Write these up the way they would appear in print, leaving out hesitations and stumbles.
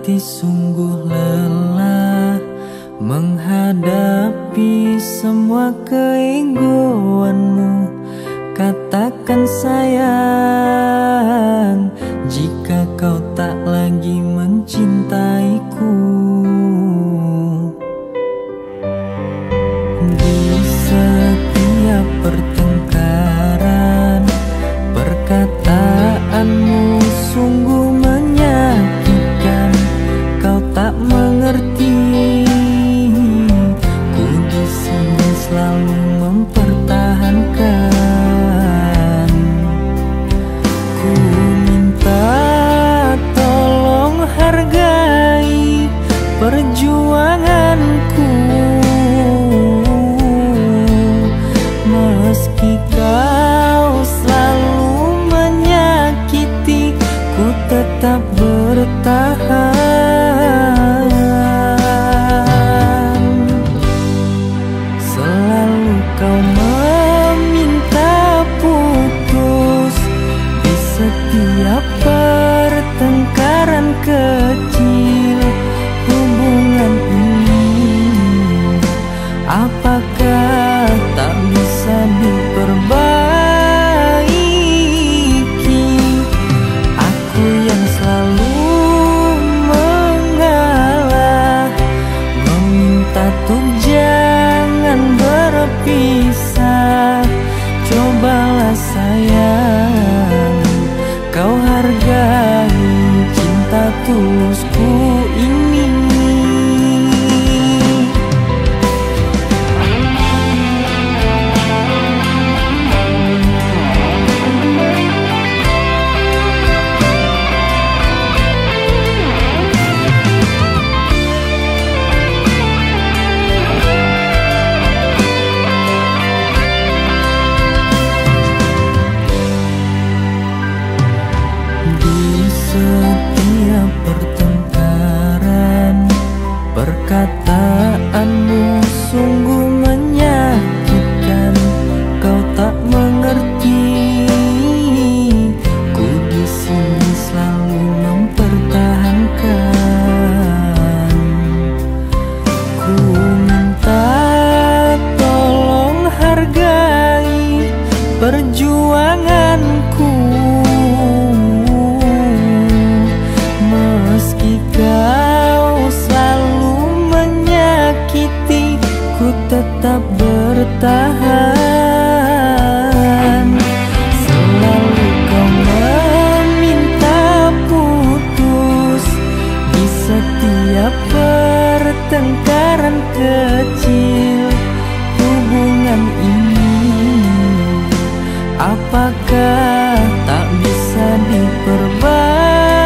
hati sungguh lelah menghadapi semua keegoanmu. Katakan sayang, jika kau tak lagi mencintaiku. Di setiap pertengkaran, perkataanmu sungguh menyakitkan. Kau tak mengerti, ku di sini selalu mempertahankan. Ku minta tolong hargai perjuanganku. Meski kau selalu menyakiti, ku tetap bertahan. Selalu kau meminta putus di setiap pertengkaran kecil. Hubungan ini apakah tak bisa diperbaiki? Aku yang selalu mengalah, meminta untuk jangan berpisah. Cobalah sayang, kau hargai cinta tulusku ini. Setiap pertengkaran, perkataanmu sungguh menyakitkan. Kau tak mengerti, ku di sini selalu mempertahankan. Ku minta tolong hargai perjuanganku. Meski kau selalu menyakiti, ku tetap bertahan. Selalu kau meminta putus di setiap pertengkaran kecil. Hubungan ini apakah tak bisa diperbaiki?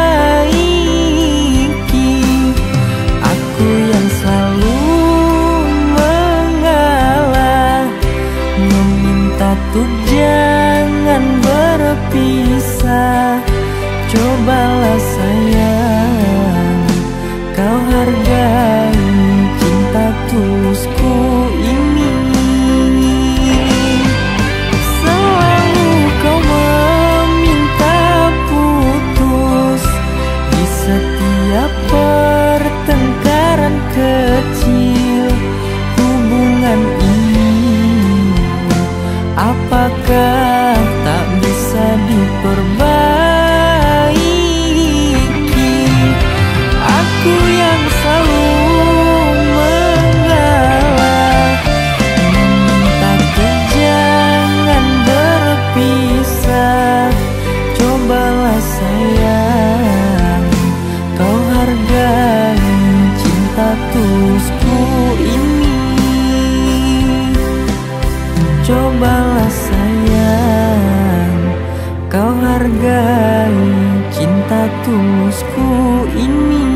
Untuk jangan berpisah. Cobalah sayang, kau hargai cinta tulusku ini. Selalu kau meminta putus di setiap pertengkaran kecil. Hubungan ini apakah tak bisa diperbaiki? Aku yang selalu mengalah, meminta untuk jangan berpisah. Cobalah sayang, kau hargai cinta tulusku ini. Cobalah sayang, kau hargai cinta tulusku ini.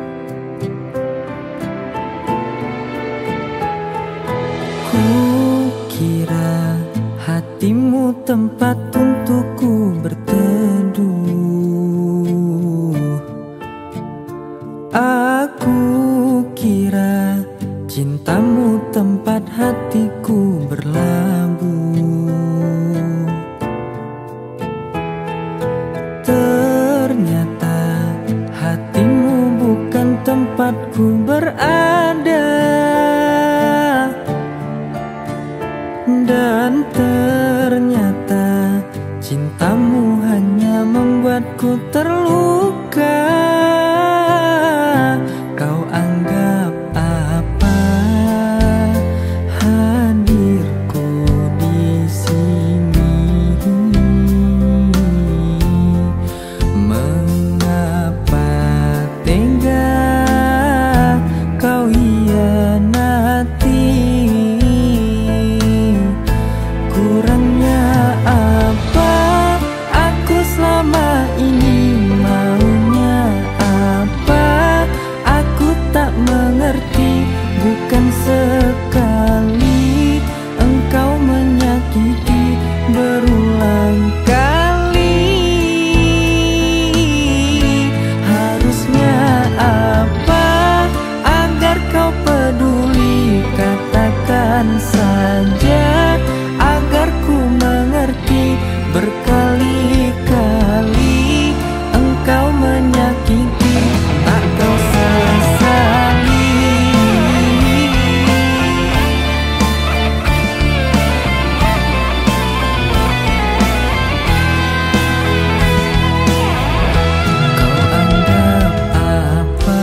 Ku tempat untukku berteduh. Aku kira cintamu tempat hatiku berlabuh. Ternyata hatimu bukan tempatku berada. Dan ternyata cintamu hanya membuatku terluka. Kau anggap apa hadirku di sini? Mengapa tega kau hianati? Kurangnya apa aku selama ini? Maunya apa aku tak mengerti. Bukan sekali engkau menyakiti, berulang kali. Harusnya apa agar kau peduli? Katakan saja agar ku mengerti. Berkali-kali engkau menyakiti, tak kau sesali. Kau anggap apa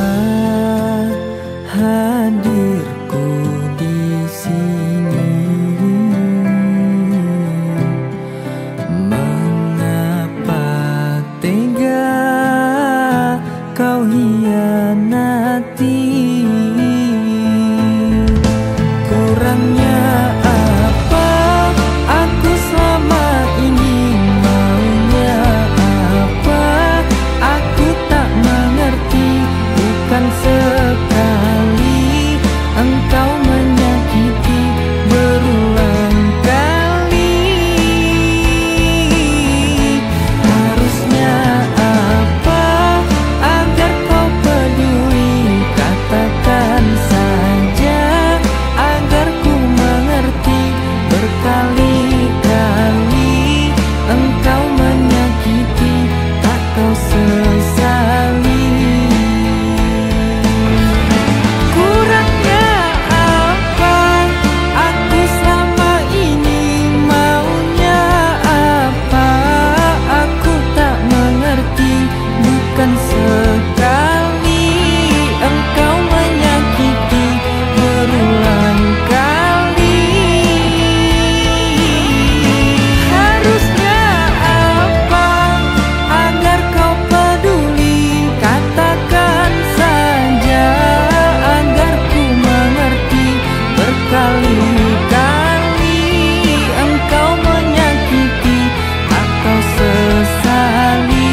hadirku di sini? Mengapa tega kau hianati? Kurangnya apa aku selama ini? Maunya apa aku tak mengerti. Bukan sekali engkau menyakiti, berulang kali. Harusnya apa agar kau peduli? Katakan saja agar ku mengerti. Berkali-kali engkau menyakiti, tak kau sesali. Kurangnya apa aku selama ini? Maunya apa aku tak mengerti. Bukan sekali engkau menyakiti, berulang kali. Harusnya apa agar kau peduli? Katakan saja agar ku mengerti. Berkali-kali engkau menyakiti, tak kau sesali.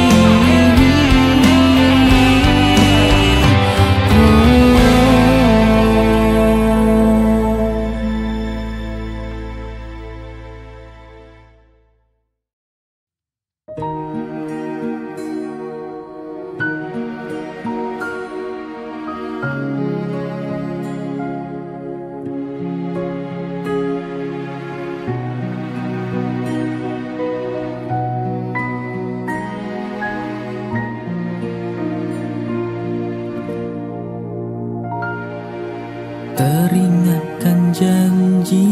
Teringatkan janji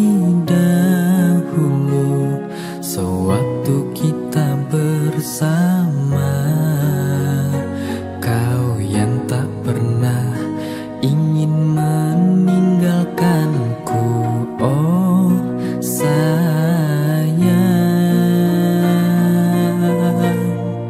dahulu sewaktu kita bersama. Kau yang tak pernah ingin meninggalkanku, oh sayang.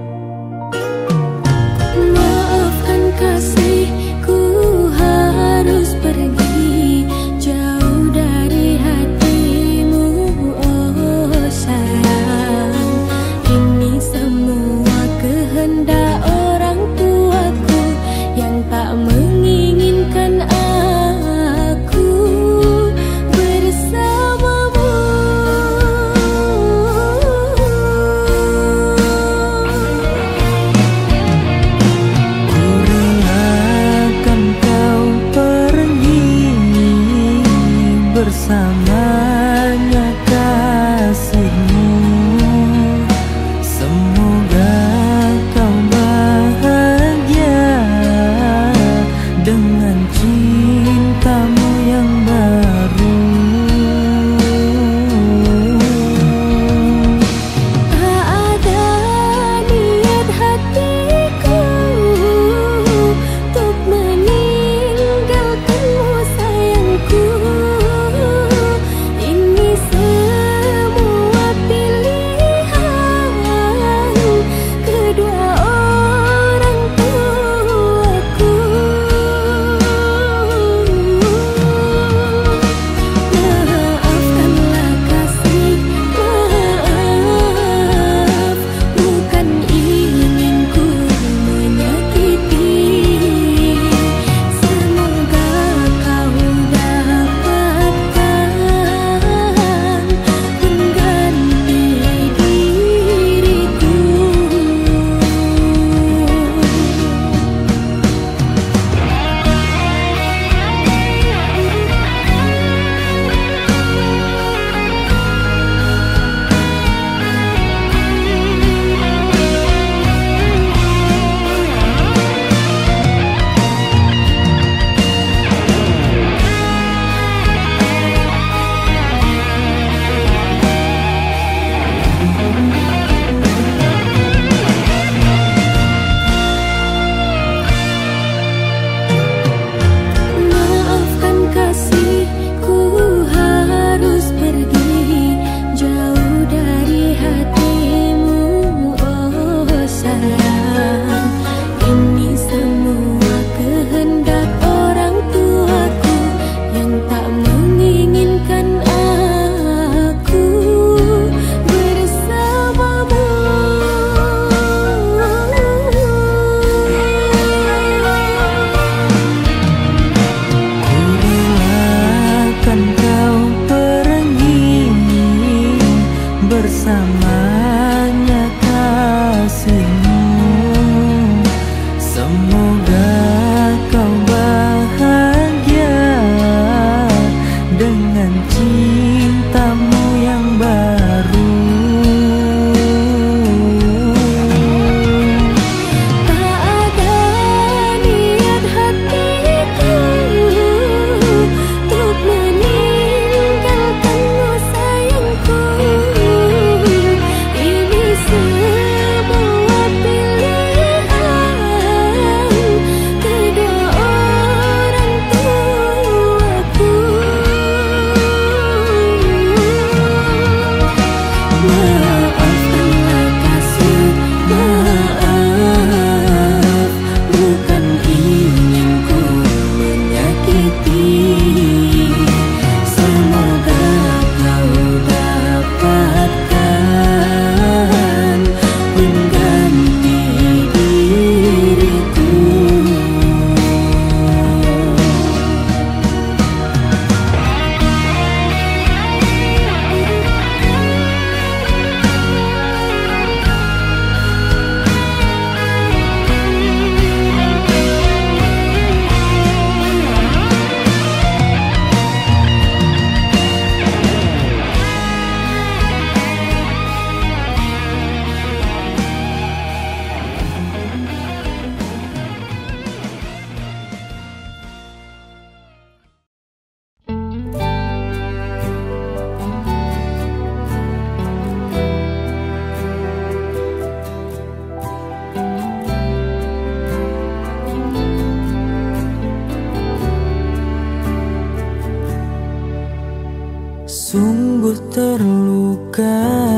Maafkan kasihku harus pergi jauh dari hatimu, oh sayang. Ini semua kehendak orang tuaku yang tak menginginkan aku bersamamu. dengan cintamu yang baru. Tak ada niat hatiku untuk meninggalkanmu sayangku. Ini semua pilihan kedua orang tuaku. Maafkanlah kasih, maaf, bukan inginku menyakiti. Semoga kau dapatkan pengganti diriku. Maafkan kasih, ku harus pergi jauh dari hatimu, oh sayang. Ini semua kehendak orang tuaku yang tak menginginkan aku bersamamu. Kurelakan kau pergi bersamanya kasihmu. Semoga kau bahagia dengan cintamu yang baru. Tak ada niat hatiku untuk meninggalkanmu sayangku. Ini semua pilihan kedua orang tuaku. Maafkanlah kasih, maaf, bukan inginku menyakiti. Semoga kau dapatkan pengganti diriku. Sungguh terluka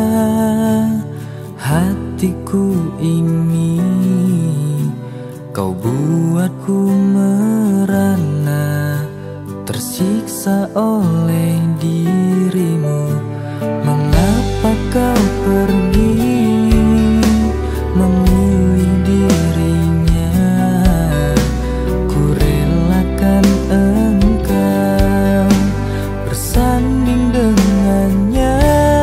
hatiku ini, kau buatku merana, tersiksa oleh dirimu. Mengapa kau pergi memilih dirinya? Ku relakan engkau bersanding dengannya.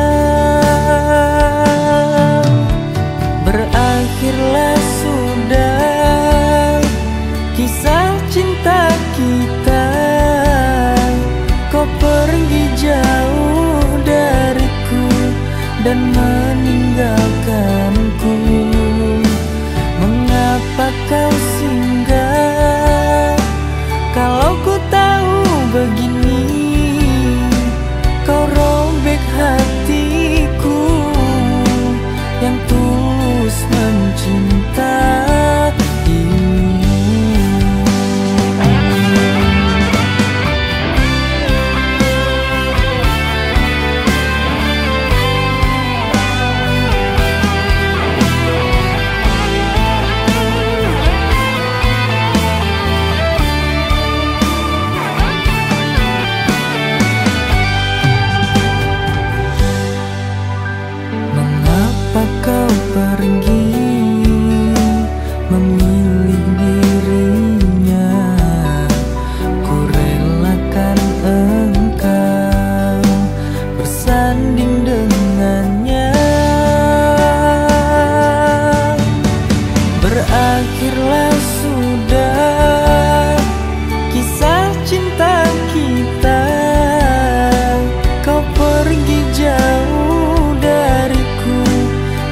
Berakhirlah sudah kisah cinta kita, kau pergi jauh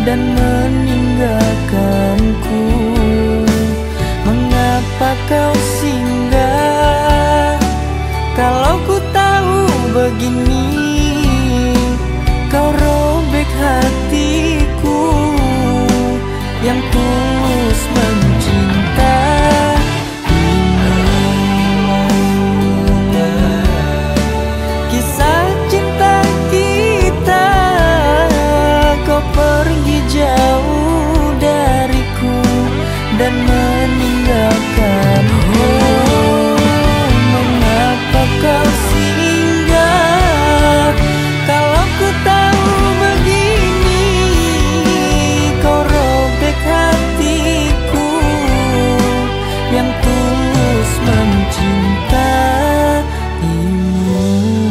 dan meninggalkanku. Mengapa kau singgah? Kalau ku tahu begini, kau robek hatiku yang tulus mencinta. Kisah cinta kita, kau pergi jauh dariku dan meninggalkanku. Mengapa kau singgah? Kalau ku tahu begini, kau robek hatiku yang tulus mencintaimu.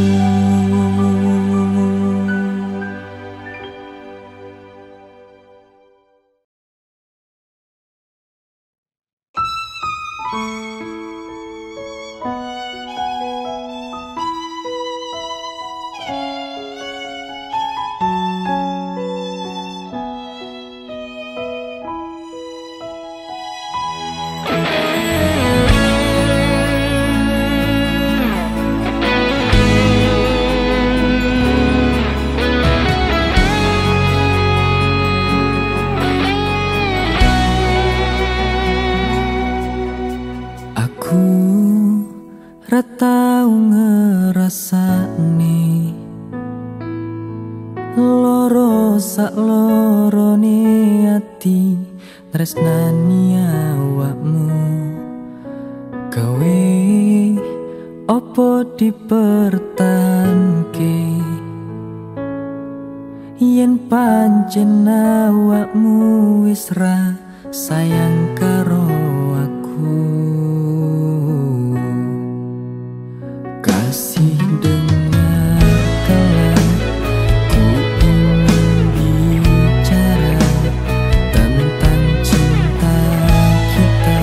Ratau ngerasani loro sak lorone ati tresnani awakmu. Gawe opo dipertahanke yen pancen awakmu wis ra sayang karo aku. Kasih dengarkanlah, ku ingin bicara tentang cinta kita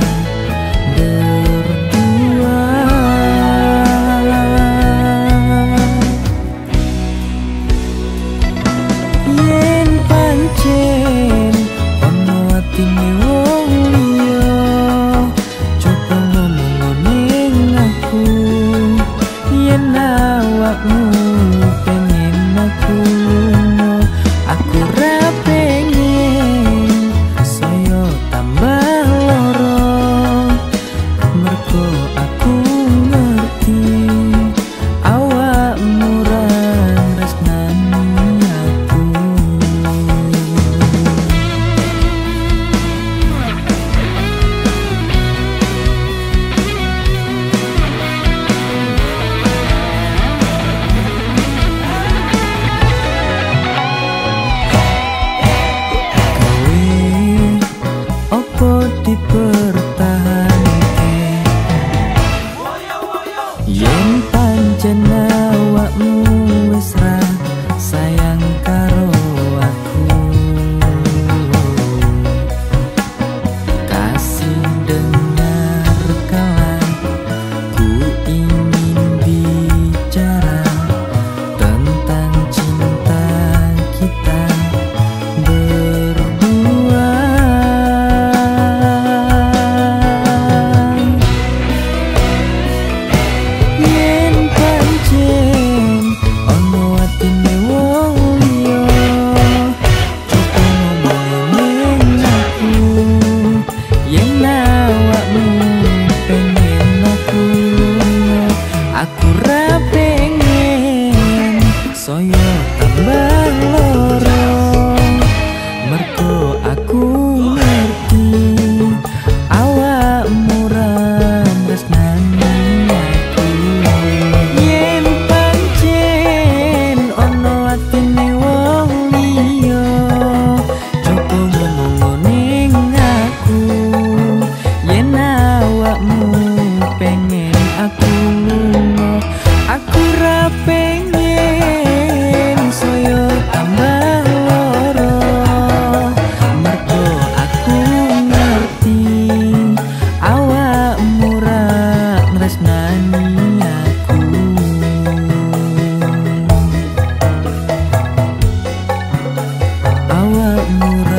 berdua. Yen pancen ono atine wong liya, coba ngomong ning aku. Yen awakmu pengen aku lunga, aku ra pengen saya tambah loro. Mergo aku ngerti awakmu ra tresnani aku. Opo dipertahanke yen pancen awakmu wis ra sayang karo aku. Kasih dengarkanlah, ku ingin bicara tentang cinta kita berdua. Aku ra pengen saya tambah loro. Mergo aku ngerti awakmu ra tresnani aku. Yen pancen ono atine wong liya, coba ngomong ning aku. Yen awakmu pengen aku lunga, aku ra pengen saya tambah loro. Mergo aku ngerti awakmu ra tresnani aku. Awakmu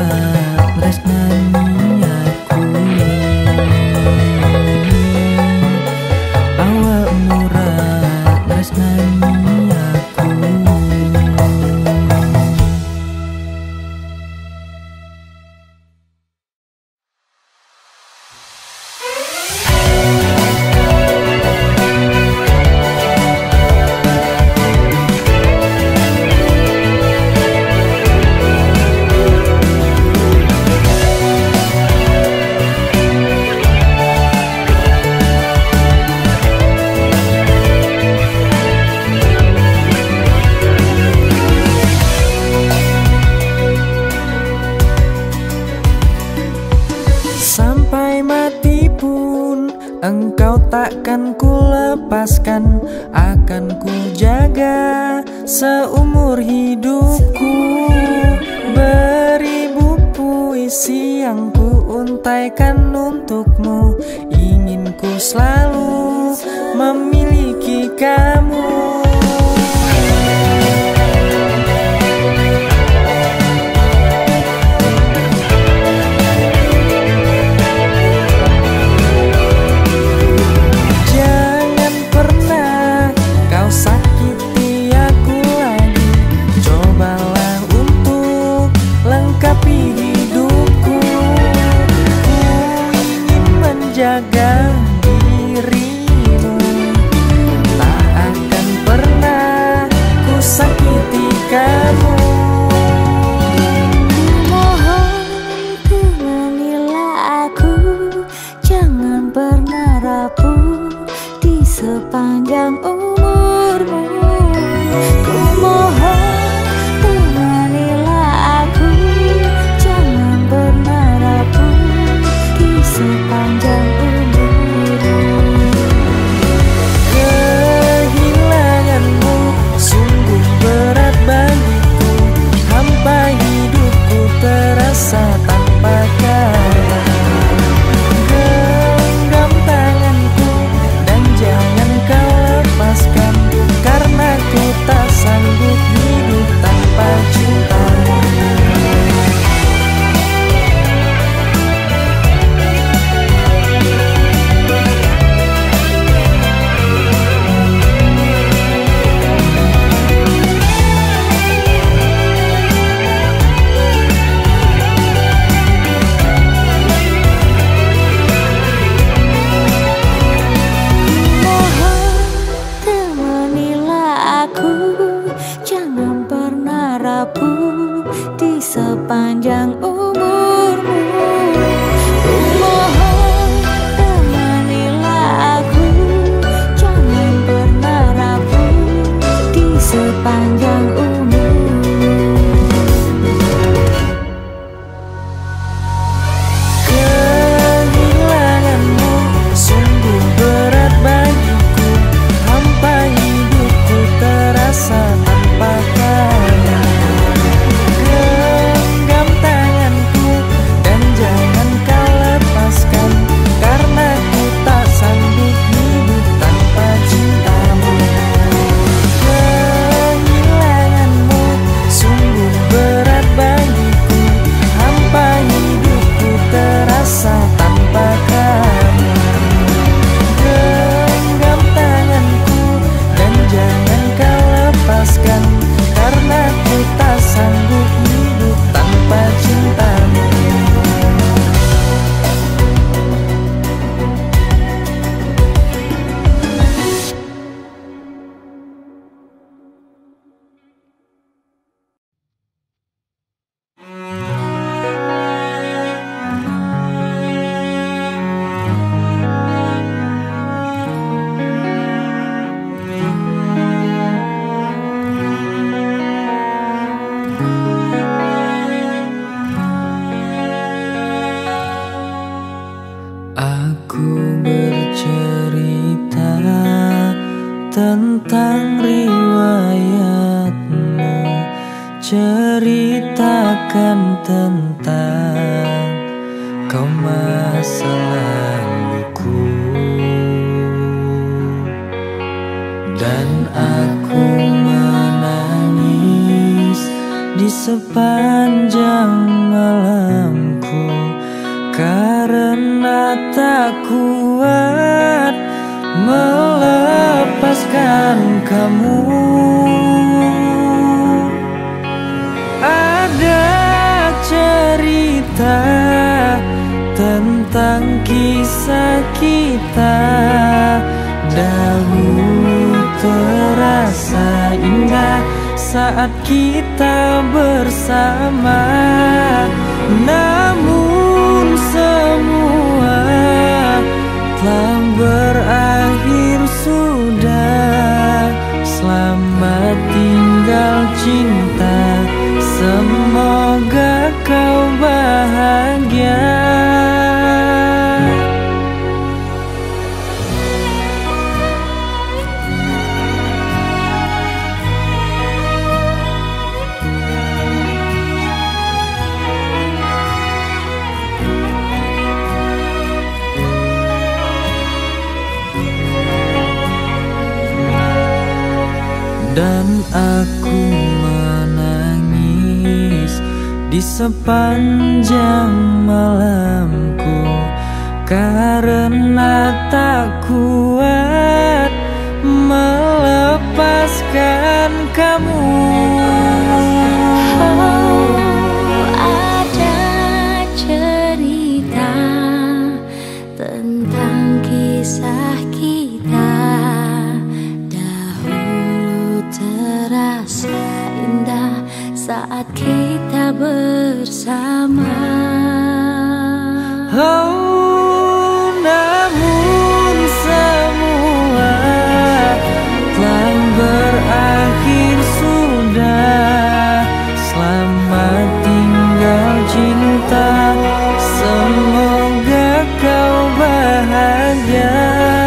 ku lepaskan, akan ku jaga seumur hidupku. Beribu puisi yang ku untaikan untukmu, ingin ku selalu memiliki kamu. Jaga dirimu, tak akan pernah ku sakiti kamu. Mohon temanilah aku, jangan pernah rapuh di sepanjang umurmu. Ku mohon temanilah aku, jangan pernah rapuh di sepanjang umurmu. Kehilanganmu sungguh berat bagiku, hampa hidupku terasa tanpa kata. Genggam tanganku dan jangan kau lepaskan, karena ku tak sanggup hidup tanpa cintamu. Di sepanjang umurmu, ku mohon temanilah aku, jangan pernah rapuh di sepanjang umurmu. Kehilanganmu sungguh berat bagiku, hampa hidupku terasa tanpa kata. Genggam tanganku dan jangan kau lepaskan, karena ku tak sanggup hidup tanpa cintamu. Kehilanganmu sungguh berat bagiku, hampa hidupku terasa tanpa kamu. Genggam tanganku dan jangan kau lepaskan, karena ku tak sanggup hidup tanpa cintamu. Aku bercerita tentang riwayatmu, ceritakan tentang kau masa laluku, dan aku menangis di sepanjang malamku, karena tak kuat melepaskan kamu. Ada cerita tentang kisah kita, dahulu terasa indah saat kita bersama. Namun semua telah berakhir sudah. Selamat tinggal cinta, semoga kau bahagia. dan aku menangis di sepanjang malamku karena tak kuat melepaskan kamu. Ada cerita tentang kisah kita dahulu, terasa indah saat kita bersama. Oh, namun semua telah berakhir sudah. Selamat tinggal cinta, semoga kau bahagia.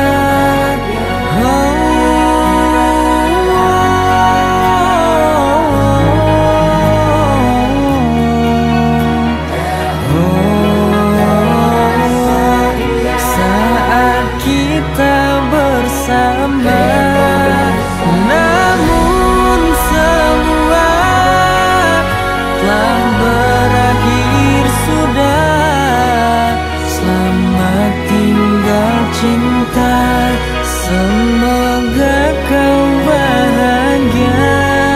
Saat kita bersama, namun semua telah berakhir sudah. Selamat tinggal cinta, semoga kau bahagia.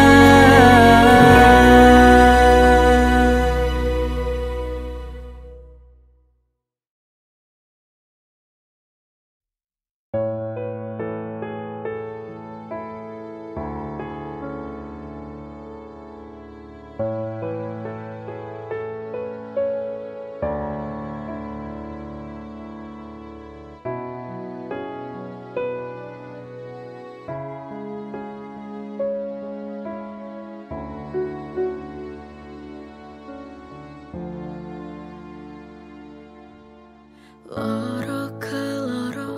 Loro keloro,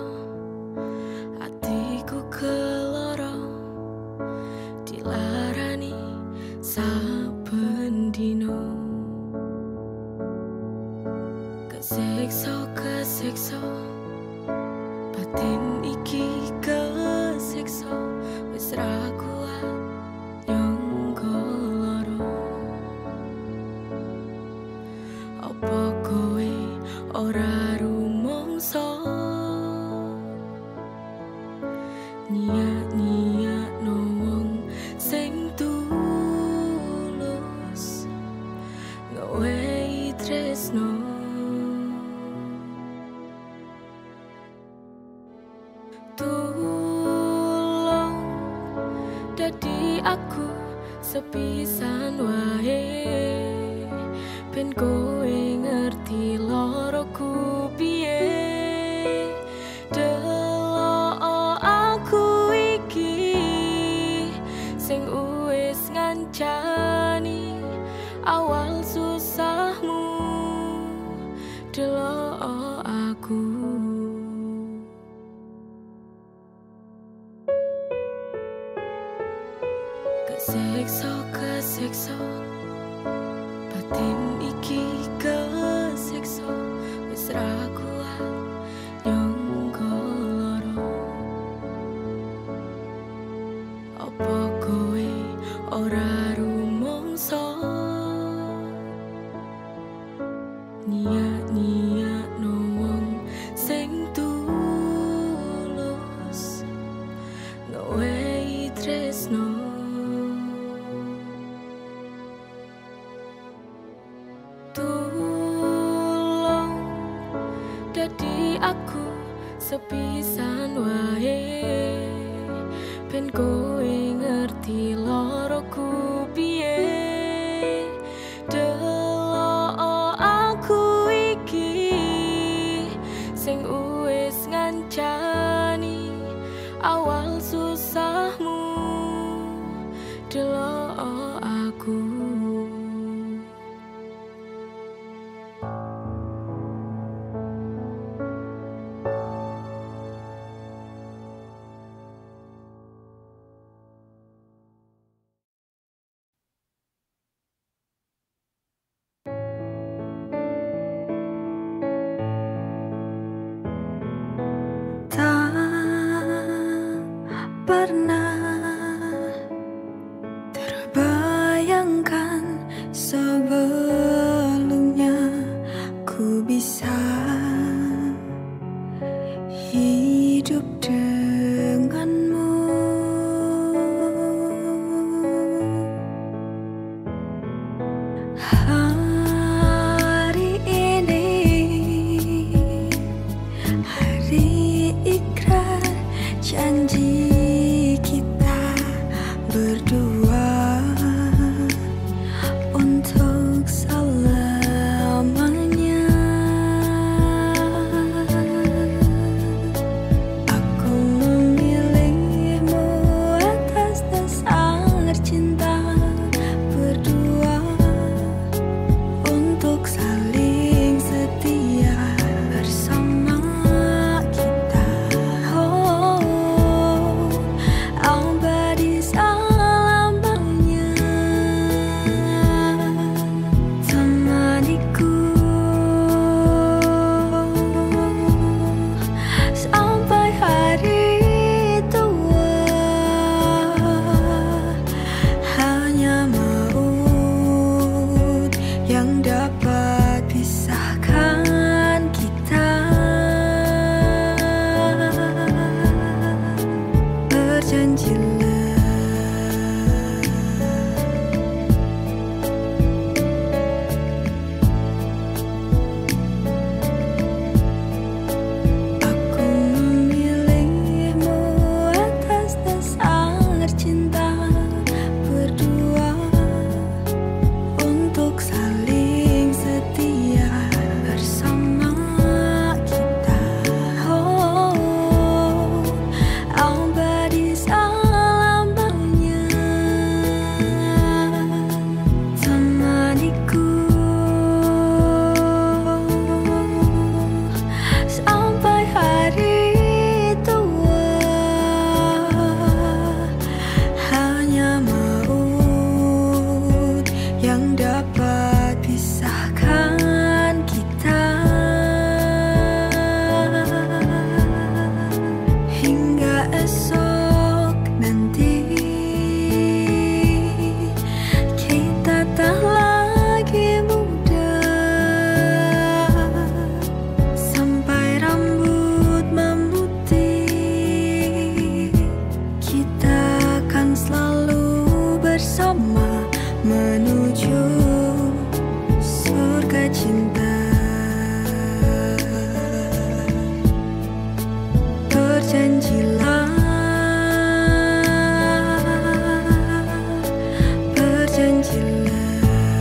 atiku keloro, dilarani saben dino. Kesiksa, batin iki kesiksa, wis ra kuat nyangga loro. Apa kowe ora rumangsa nyiak-nyiakno wong sing tulus ngewehi tresno. Tulung dadi aku sepisan wae, ben kowe ngerti loroku piye. Delok aku iki sing wis ngancani awal susahmu. Delok aku kesiksa, batin iki kesiksa, wis ra kuat nyangga loro. Apa kowe ora rumangsa nyiak-nyiakno wong sing tulus ngewehi tresno. Tulung dadi aku sepisan wae, ben kowe ngerti loroku piye. Delok aku iki sing wis ngancani awal susahmu. Delok aku pernah Janji kita berdua untuk selamanya. Aku memilihmu atas dasar cinta berdua untuk saling setia bersama kita. Oh, abadi selamanya. Temaniku sampai hari tua. Hanya maut yang dapat pisahkan kita. Berjanjilah aku memilihmu atas dasar cinta berdua untuk saling setia bersama kita. Oh, abadi selamanya. Temaniku sampai hari tua. Hanya maut yang dapat pisahkan kita. Hingga esok nanti kita tak lagi muda. Sampai rambut memutih, kita akan selalu bersama menuju surga cinta. Berjanjilah, berjanjilah.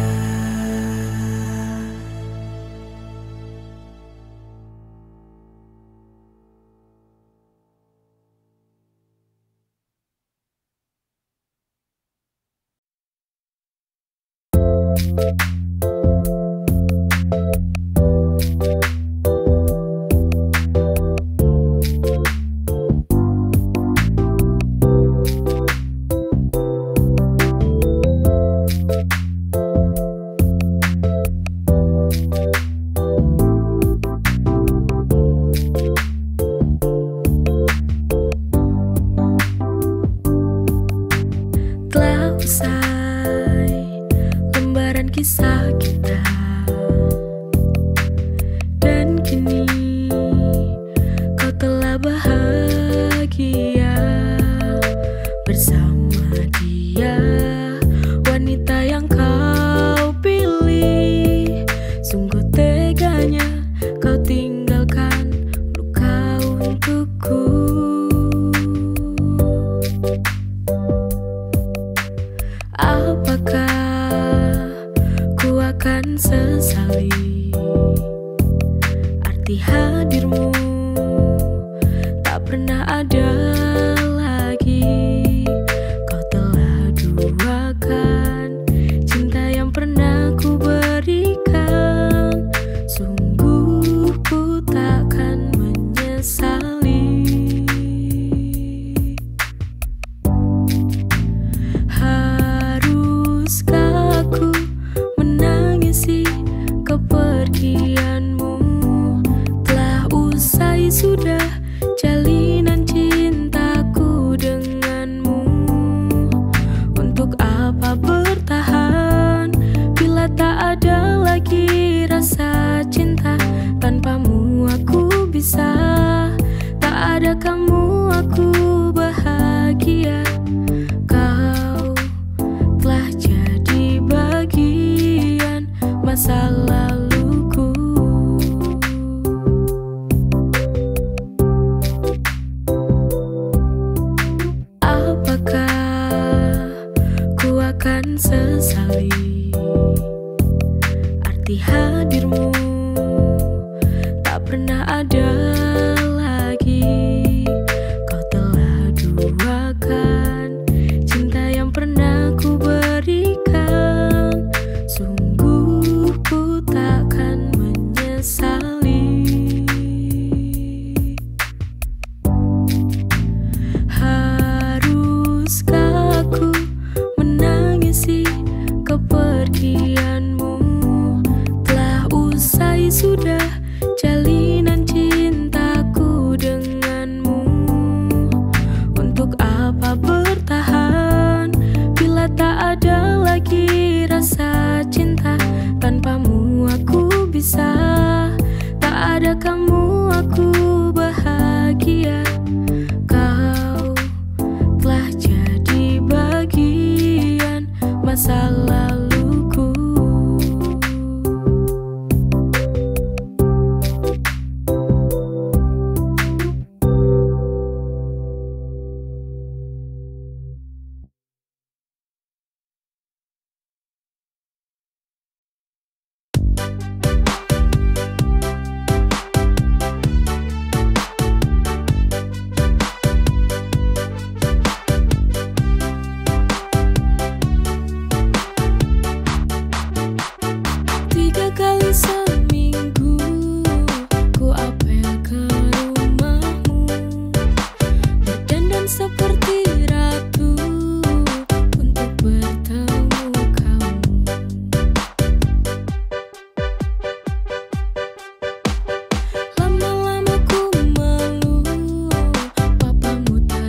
Telah usai lembaran kisah kita, dan kini kau telah bahagia bersama dia, wanita yang kau pilih. Sungguh teganya kau tinggalkan luka untukku. Apakah ku akan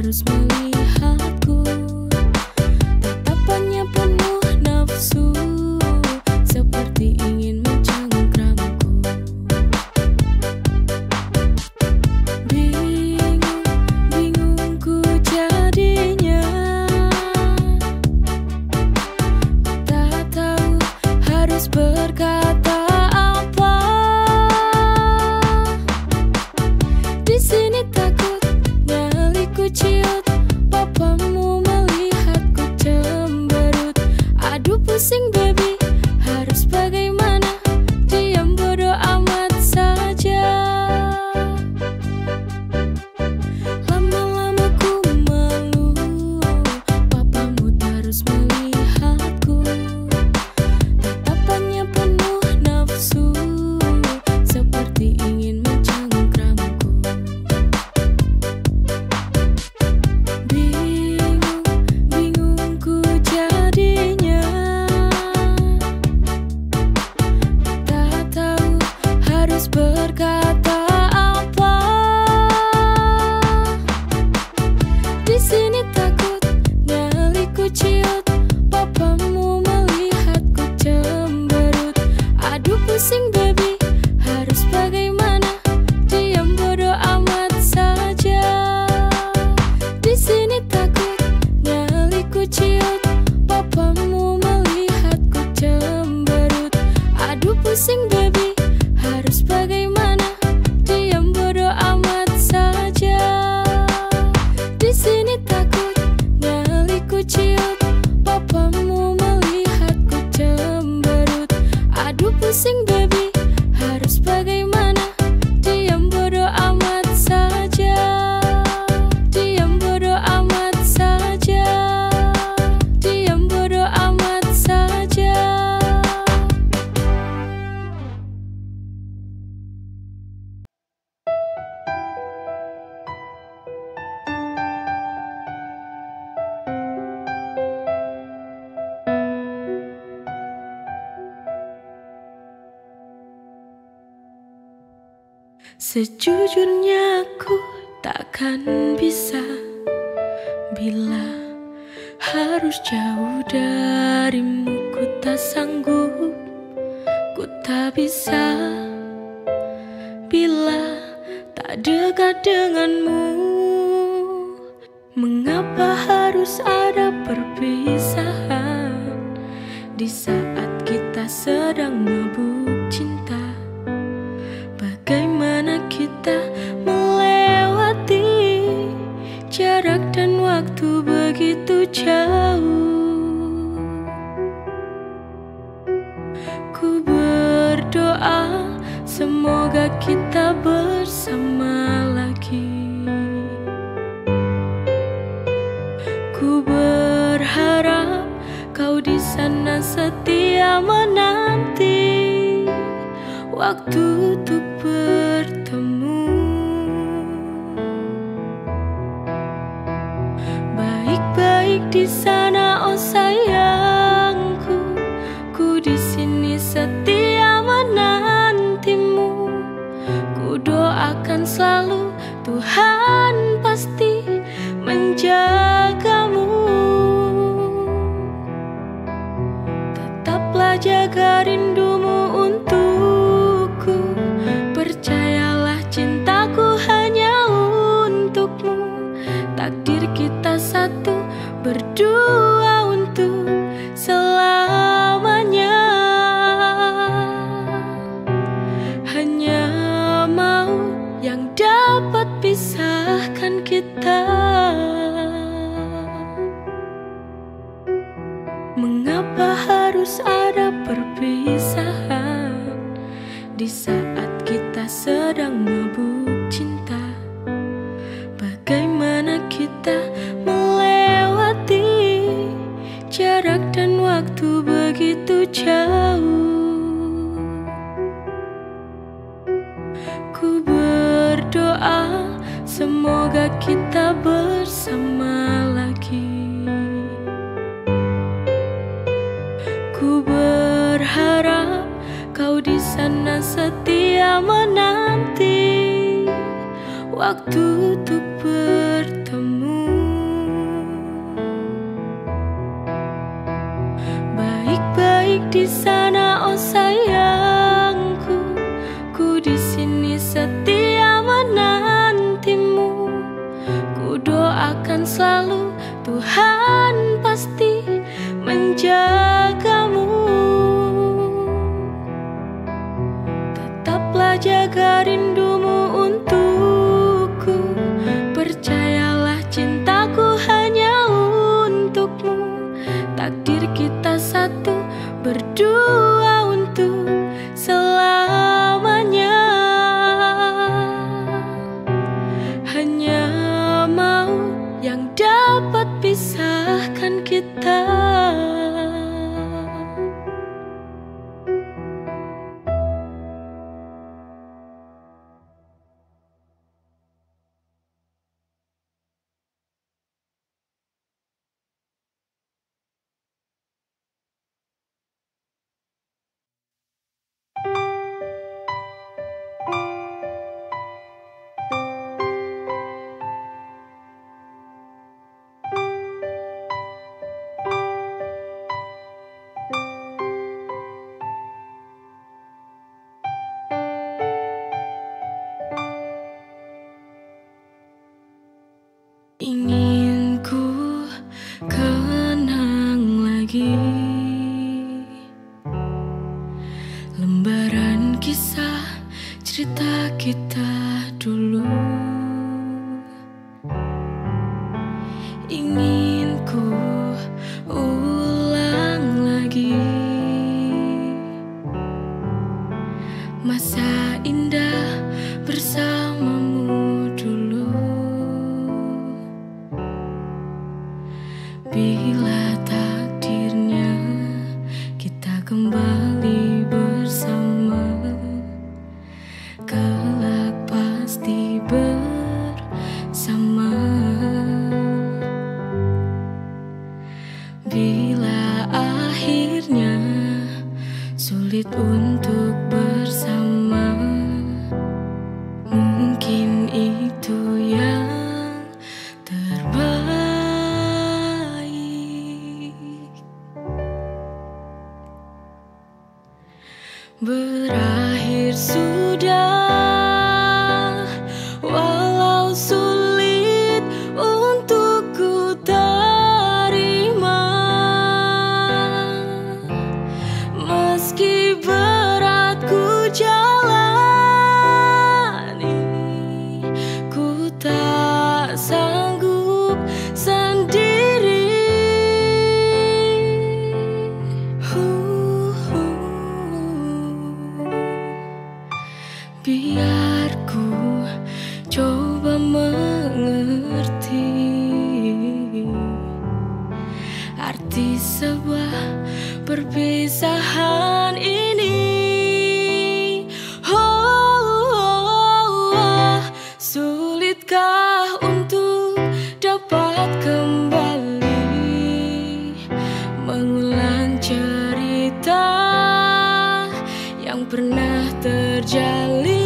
terus melihatku. Tatapannya penuh nafsu, seperti ingin mencengkramku. Bingung ku jadinya, tak tahu harus berkata apa. Di sini takut nyaliku ciut, papamu melihatku cemberut. Aduh pusing baby, harus bagaimana? Diam bodo amat saja. Lama-lama ku malu, papamu terus melihatku. Tatapannya penuh nafsu, seperti ingin mencengkramku. Bingung ku jadinya, tak tahu harus berkata apa. Di sini takut nyaliku ciut, papamu melihatku cemberut. Aduh pusing baby, harus bagaimana? Diam bodo amat saja. Di sini takut nyaliku ciut, papamu melihatku cemberut. Aduh pusing baby, harus bagaimana? Diam bodo amat saja. Di sini takut nyaliku ciut, papamu melihatku cemberut. Aduh pusing baby, harus bagaimana? Diam bodo amat saja. Diam bodo amat saja. Diam bodo amat saja. Sejujurnya aku takkan bisa bila harus jauh darimu. Ku tak sanggup, ku tak bisa bila tak dekat denganmu. Mengapa harus ada perpisahan di saat kita sedang mabuk cinta? Bagaimana kita melewati jarak dan waktu begitu jauh? Ku berdoa semoga kita bersama lagi. Ku berharap kau di sana setia menanti waktu untuk bertemu. Baik-baik di sana oh sayangku, ku di sini setia menantimu. Ku doakan selalu Tuhan pasti menjagamu. Tetaplah jaga rindumu untukku, percayalah cintaku hanya untukmu. Takdir kita satu, berdua untuk selamanya. Hanya mau yang dapat pisahkan kita. Mengapa harus ada perpisahan di saat kita sedang mabuk cinta? Bagaimana kita melewati jarak dan waktu begitu jauh? Ku berdoa semoga kita bersama lagi. Ku berharap kau di sana setia menanti waktu untuk bertemu. Tuhan pasti menjagamu. Tetaplah jaga rindumu untukku. Percayalah cintaku hanya untukmu. Takdir kita satu, berdua untuk selamanya. Hanya mau yang dapat pisahkan kita. Ingin ku kenang lagi lembaran kisah cerita kita dulu. Ingin ku ulang lagi masa indah bersamamu dulu. Bila takdirnya kita kembali bersama, kelak pasti bersama. Bila akhirnya sulit untuk bersama, mungkin itu yang terbaik. Berakhir sudah, walau sulit untuk ku terima. Meski berat ku jalani, ku tak sanggup sendiri. Biar ku coba mengerti arti sebuah perpisahan ini. Sulitkah untuk dapat kembali mengulang cerita yang pernah terjalin?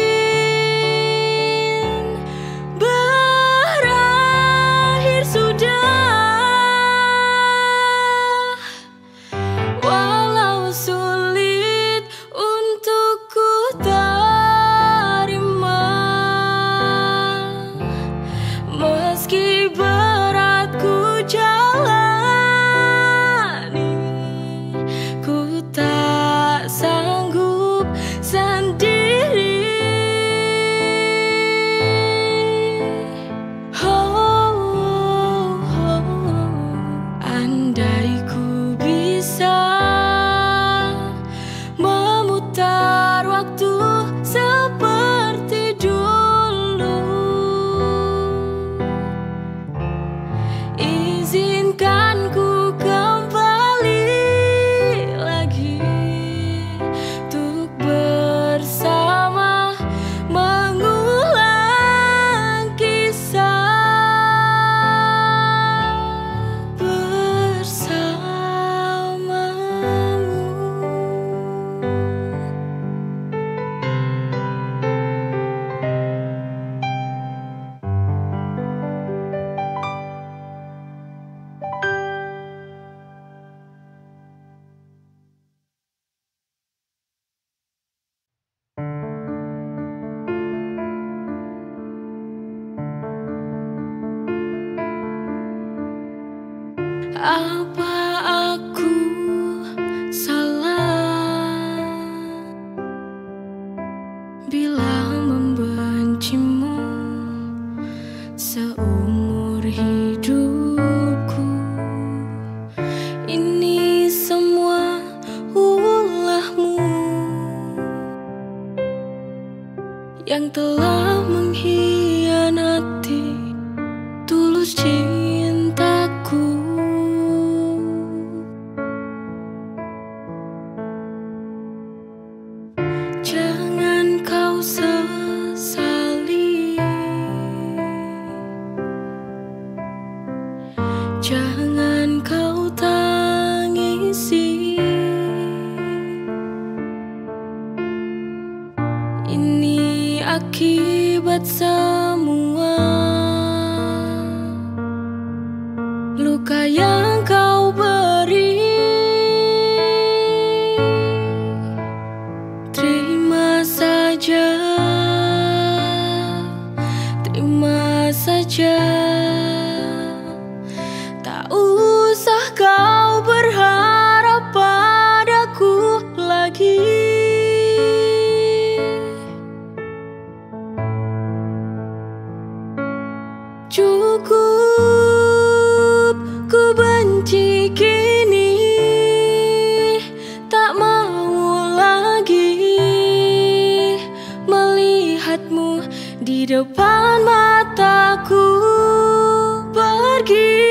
Berakhir sudah, walau sulit untuk ku terima. Meski berat ku jalani, ku tak sanggup sendiri. Apa aku salah bila membencimu seumur hidupku? Ini semua ulahmu yang telah mengkhianati tulus cintaku. Jangan kau sesali, jangan kau tangisi. Ini akibat semua luka yang kau beri. Terima saja, terima saja. Tak usah kau berharap padaku lagi. Cukup ku benci kini, tak mau lagi melihatmu di depan mataku. Pergi,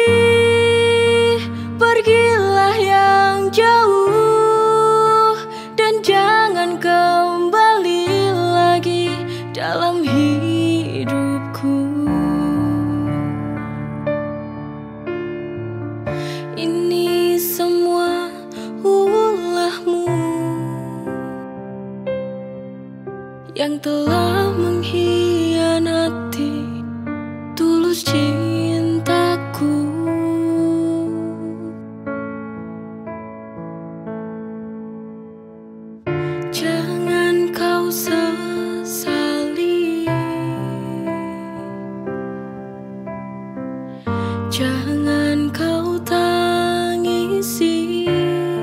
pergilah yang jauh dan jangan kembali lagi dalam hidupku. Ini semua ulahmu yang telah mengkhianati tulus cintaku. Jangan kau sesali, jangan kau tangisi.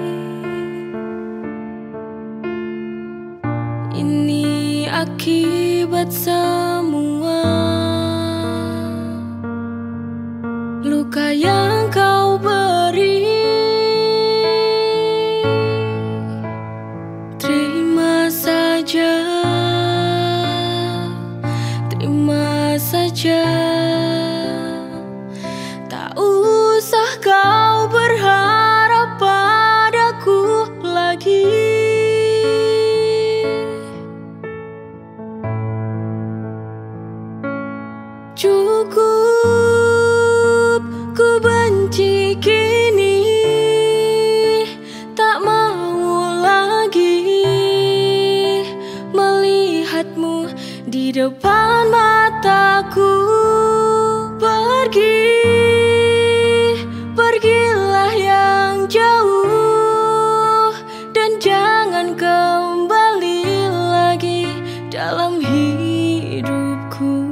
Ini akibat semua luka yang kau beri. Terima saja, terima saja. Tak usah kau berharap padaku lagi. Cukup ku benci kini, tak mau lagi melihatmu di depan mataku. Pergi, pergilah yang jauh dan jangan kembali lagi dalam hidupku.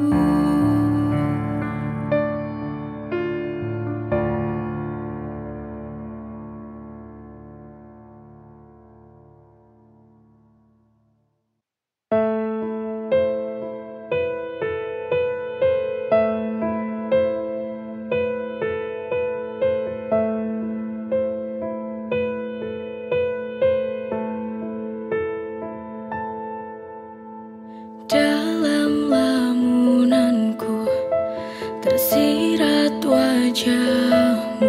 Dalam lamunanku tersirat wajahmu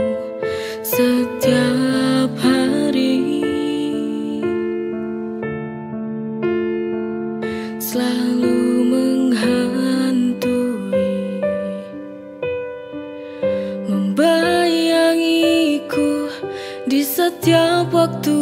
setiap hari, selalu menghantui, membayangiku di setiap waktu.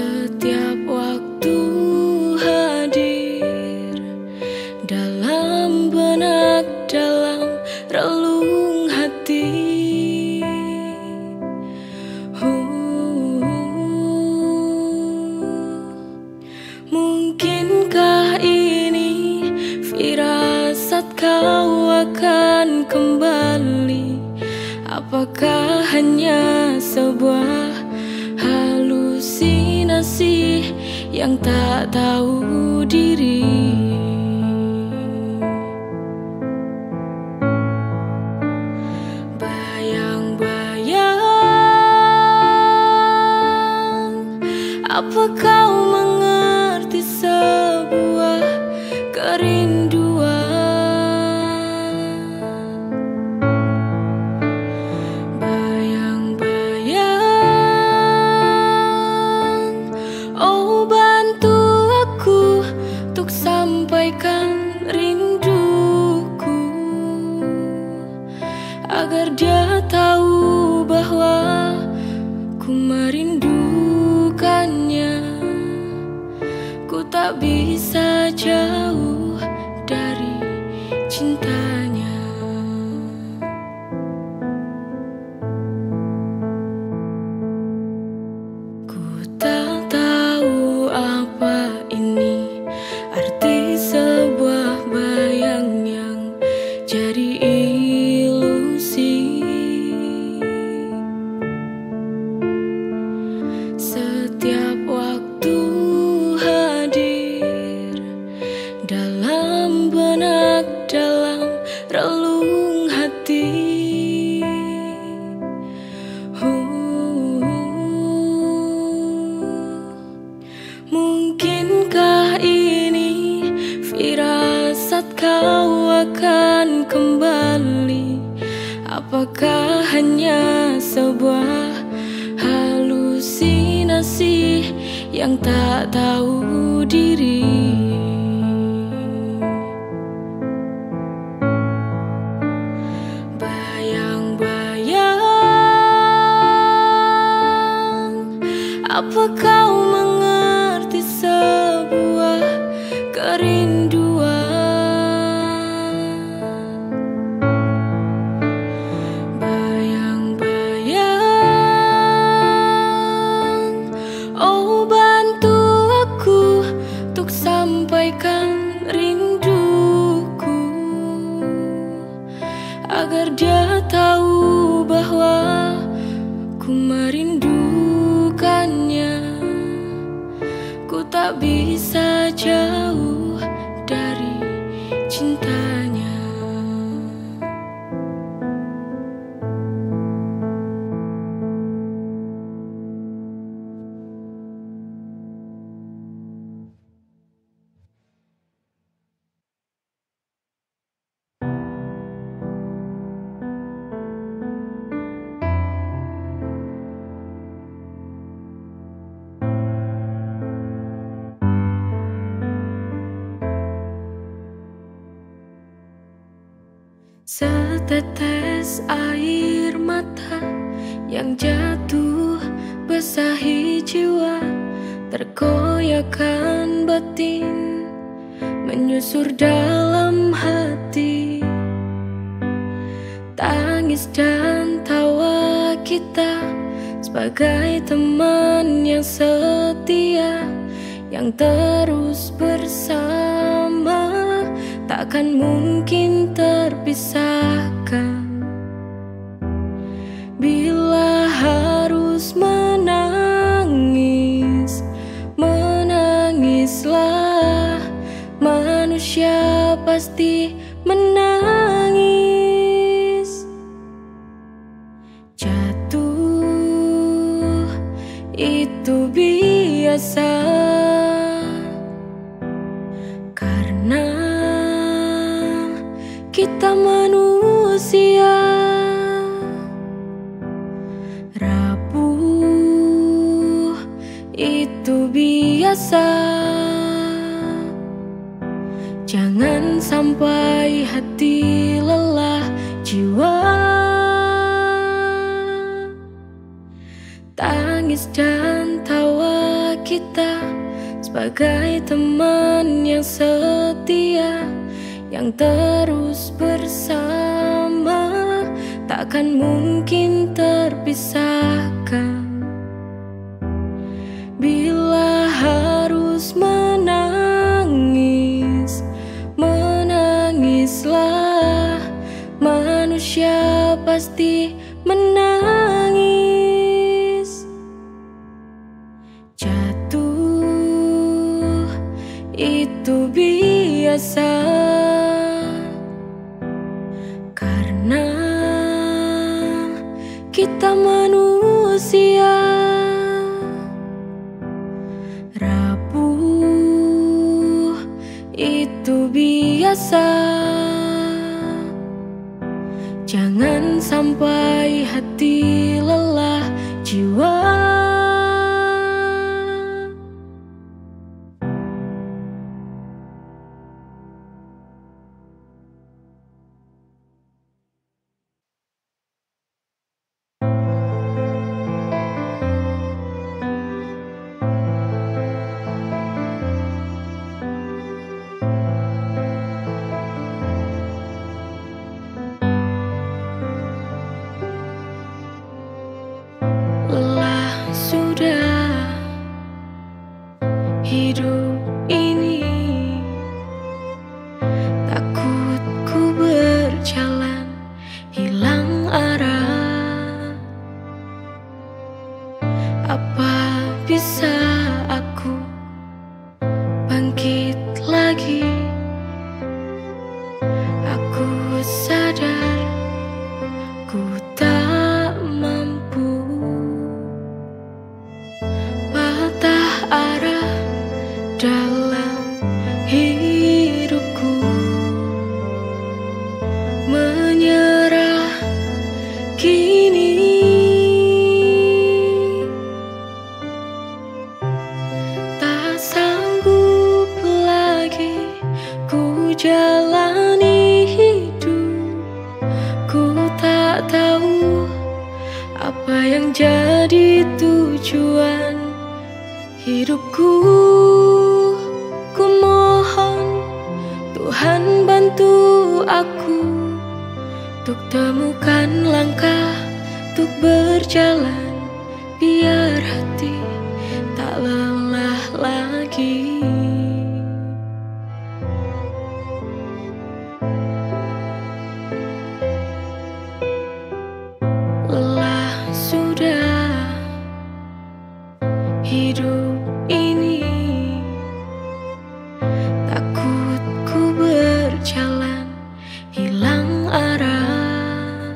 Setiap waktu hadir dalam saat kau akan kembali? Apakah hanya sebuah halusinasi yang tak tahu diri? Apa kau mengerti sebuah kerinduan? Bayang-bayang, oh bantu aku untuk sampaikan rinduku, agar dia tahu bahwa ku merindukannya. Ku tak bisa jauh dari cintanya. Ku tak tahu apa ini arti sebuah bayang yang jadi ilusi. Setiap waktu hadir dalam benak, dalam relung hati. Mungkinkah ini firasat kau akan kembali? Apakah hanya sebuah halusinasi yang tak tahu diri? Bayang-bayang, apa kau mengerti sebuah kerinduan? Sampaikan rinduku, agar dia tahu bahwa ku merindukannya. Ku tak bisa jauh dari cintanya. Setetes air mata yang jatuh basahi jiwa, terkoyakkan batin menyusur dalam hati. Tangis dan tawa kita sebagai teman yang setia, yang terus bersama, takkan mungkin terpisahkan. Bila harus menangis, menangislah. Manusia pasti menangis. Jatuh itu biasa, karena kita manusia. Rapuh itu biasa. Jangan sampai hati lelah jiwa. Tangis dan tawa kita sebagai teman yang setia, yang terus bersama, takkan mungkin terpisahkan. Bila harus menangis, menangislah. pasti menangis. Jatuh itu biasa, karena kita manusia. Rapuh itu biasa, jangan sampai hati lelah jiwa. Lelah sudah hidup ini, takut ku berjalan hilang arah. Apa bisa aku bangkit lagi? Aku sadar ku tak mampu. Patah arah dalam hidupku, menyerah kini. Tak sanggup lagi ku jalani hidup. Ku tak tahu apa yang jadi tujuan hidupku. Ku mohon Tuhan bantu aku untuk temukan langkah untuk berjalan, biar hati tak lelah lagi. Lelah sudah hidup ini, takut ku berjalan hilang arah.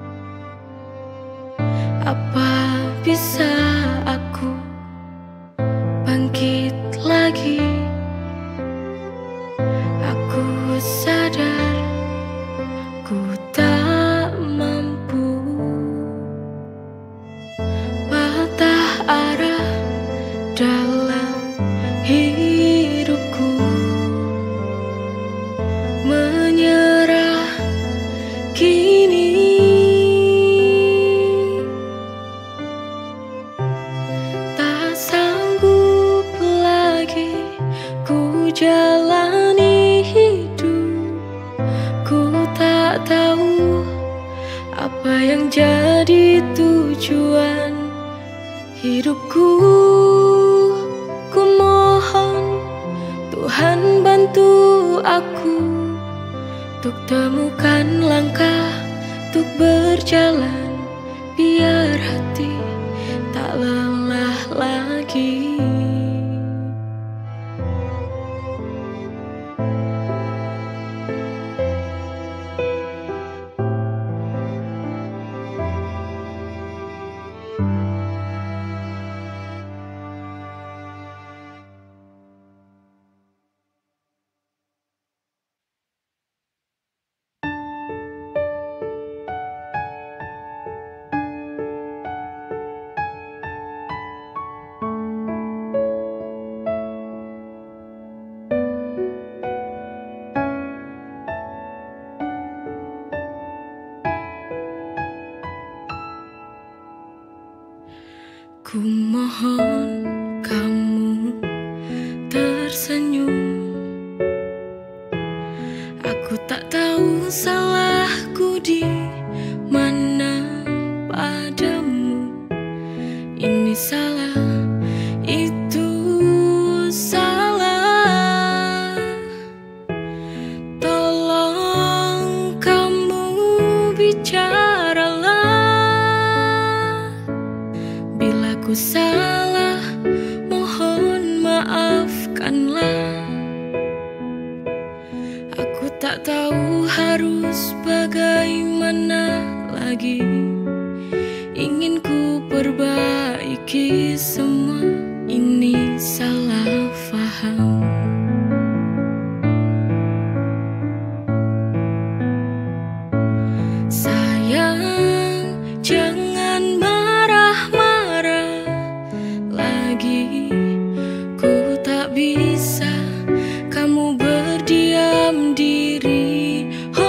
Apa bisa aku bangkit lagi? Aku sadar ku tak mampu. Patah arah dalam hidupku, menyerah kini. Tak sanggup lagi ku jalani hidup. Ku tak tahu apa yang jadi tujuan hidupku. Ku mohon Tuhan bantu aku untuk temukan langkah untuk berjalan, biar hati tak lelah lagi. Ku mohon kamu tersenyum. Aku tak tahu salahku di mana padamu. Ini salah, itu salah. Tolong kamu bicara ku salah, mohon maafkanlah. Aku tak tahu harus bagaimana lagi. Ingin ku perbaiki semua, ini salah faham. Sayang, jangan marah-marah lagi. Ku tak bisa kamu berdiam diri.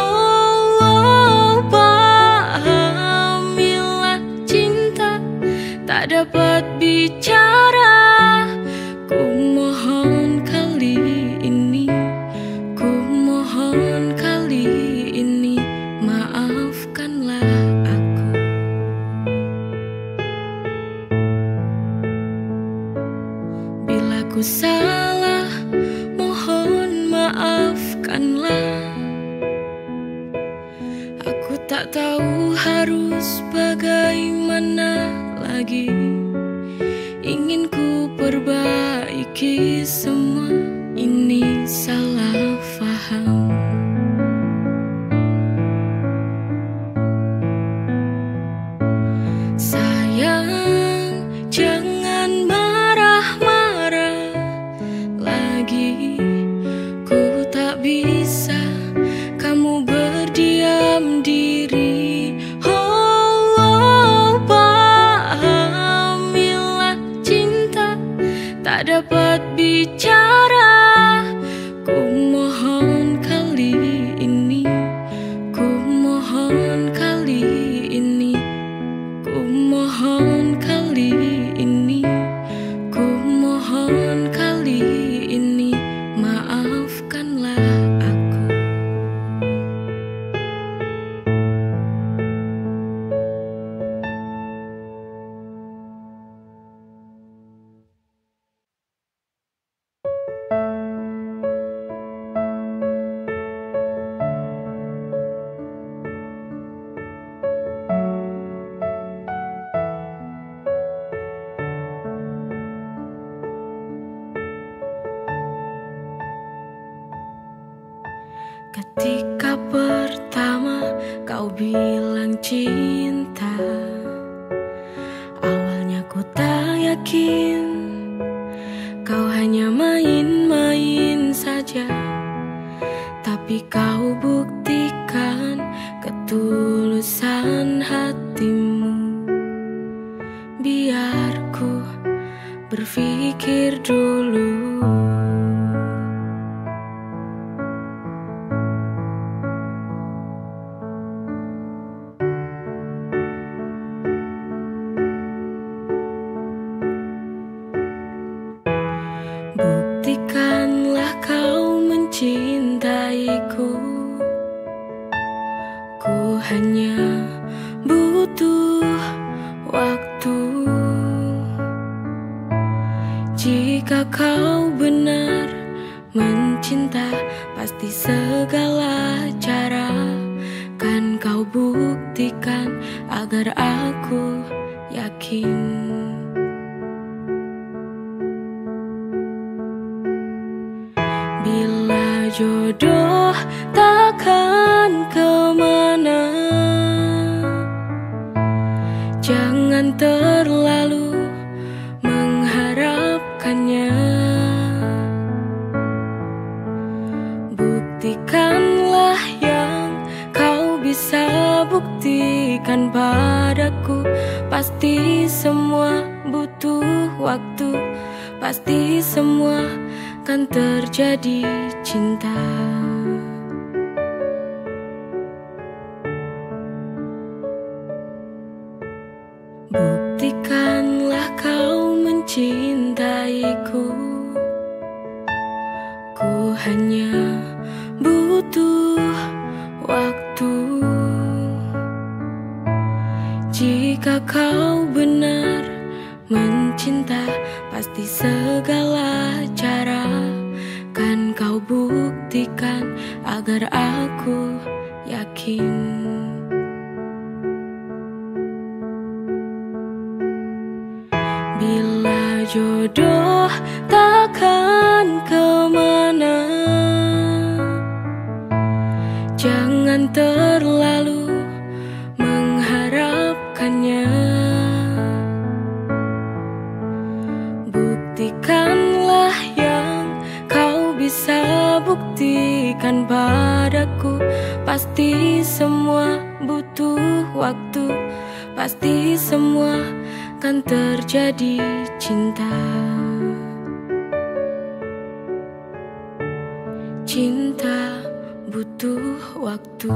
Oh, pahamilah cinta tak dapat bicara. Ku mohon kali ini, ku mohon kali ini, maafkanlah aku. Bila ku salah, mohon maafkanlah. Aku tak tahu harus bagaimana lagi. Ingin ku perbaiki semua, ini salah faham. Sayang, jangan marah-marah lagi. Ku tak bisa kamu berdiam diri. Oh, pahamilah cinta tak dapat bicara. Ku mohon kali ini, ku mohon kali ini, ku mohon kali ini, ku mohon kali ini, maafkanlah aku. Ketika pertama kau bilang cinta, awalnya ku tak yakin. Kau hanya main-main saja, tapi kau buktikan ketulusan hatimu. Biar ku berpikir dulu. Buktikanlah kau mencintaiku. Ku hanya butuh waktu. Jika kau benar mencinta, pasti segala cara kan kau buktikan agar aku yakin. Bila jodoh takkan kemana, jangan terlalu mengharapkannya. Buktikanlah yang kau bisa buktikan padaku. Pasti semua butuh waktu, pasti semua kan terjadi cinta. Buktikanlah kau mencintaiku. Ku hanya butuh waktu. Jika kau benar mencinta, pasti segala cara kan kau buktikan agar aku yakin. jodoh takkan kemana. Jangan terlalu mengharapkannya. Buktikanlah yang kau bisa buktikan padaku. Pasti semua butuh waktu, pasti semua kan terjadi cinta. Cinta butuh waktu.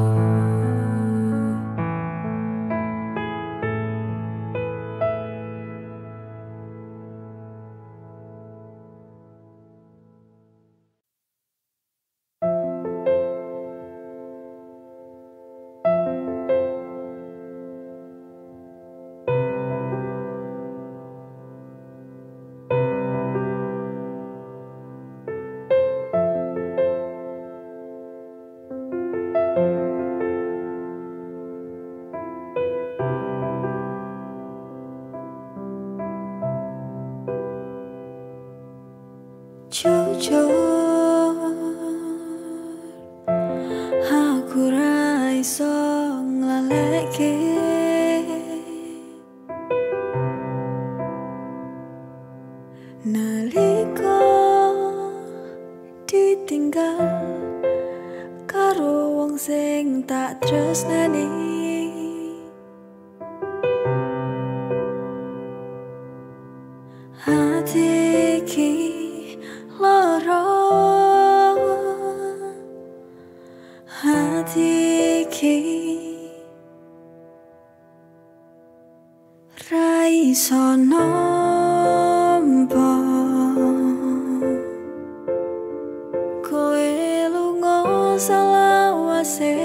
Jujur, aku ra iso nglaleke nalika ditinggal karo wong sing tak tresnani. Hati iki lara, hati iki ra iso nampa kowe lunga salawase.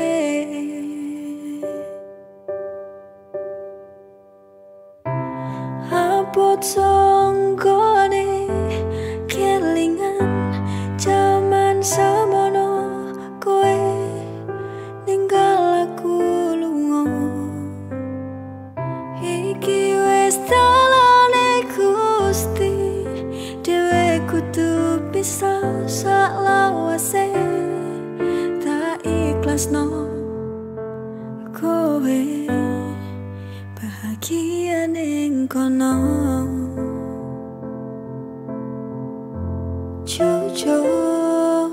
Abot songgone kelingan jaman semono kowe ninggal aku lunga. Iki wis dalane Gusti, dhewe kudu pisah salawase. Tak ikhlasno kowe bahagia ning kono. Jujur,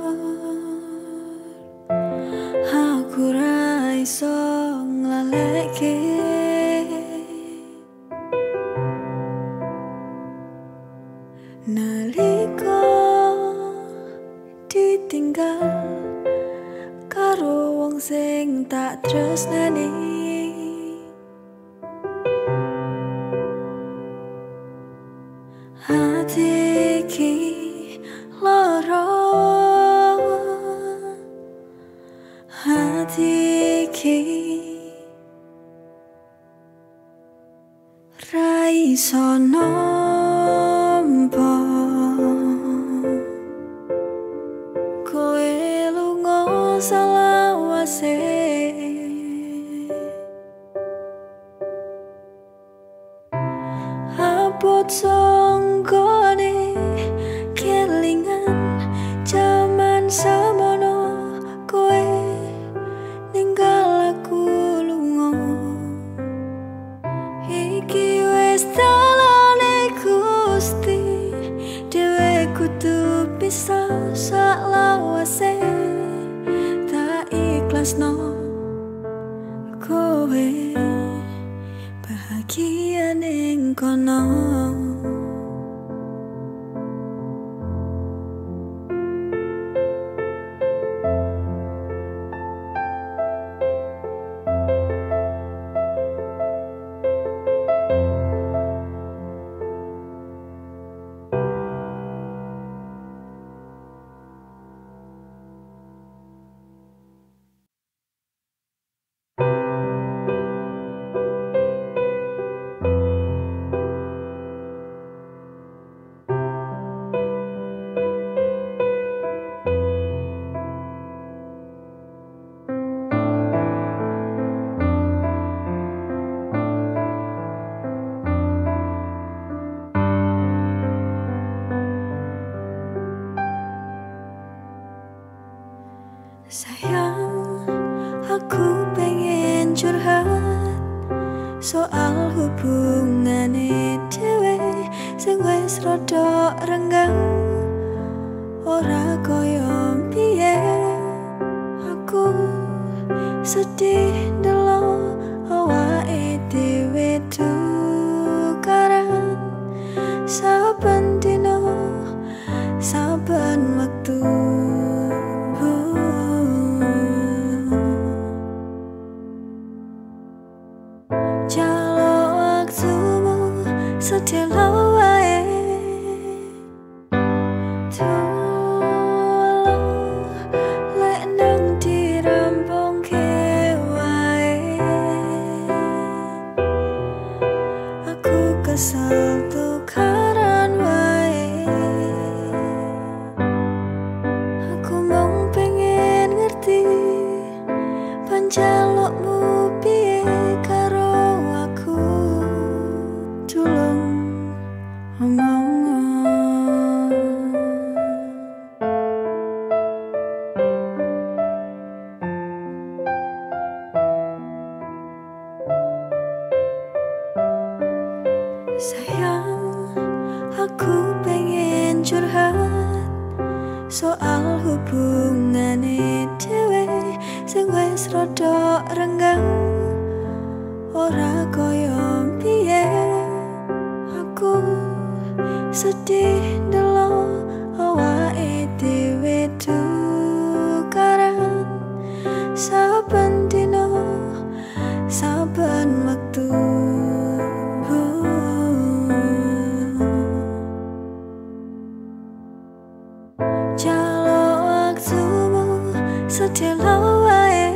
aku ra iso nglaleke nalika ditinggal karo wong sing tak tresnani. Hati iki lara, hati iki ra iso nampa kowe lunga salawase. Abot songgone kelingan jaman semono kowe ninggal aku lunga. Iki wis dalane Gusti, dhewe kudu pisah salawase. Tak ikhlasno kowe bahagia ning kono. Sayang, aku pengen curhat soal hubungane dhewe sing wis rada renggang, ora koyo biyen. Aku sedih ndelok awake dhewe tukaran saben dina, saben waktu. Jaluk waktumu sedelo wae, tolong lek nang dirampungke wae. Aku kesel tukaran wae, aku mung pengen ngerti panjalukmu piye karo aku. Tulung omong. Sayang, aku pengen curhat soal hubungane dhewe sing wis rada renggang, ora koyo biyen. Aku sedih ndelok awake dhewe tukaran saben dina, saben waktu. Jaluk waktumu sedelo wae,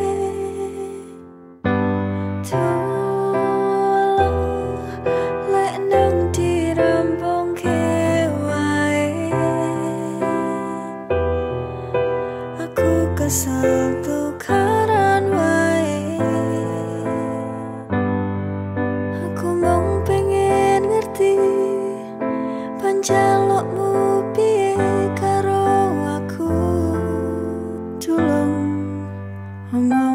tolong lek nang dirampungke wae. Aku kesel tukaran wae, aku mung pengen ngerti panjalukmu piye karo aku. Tulung omong.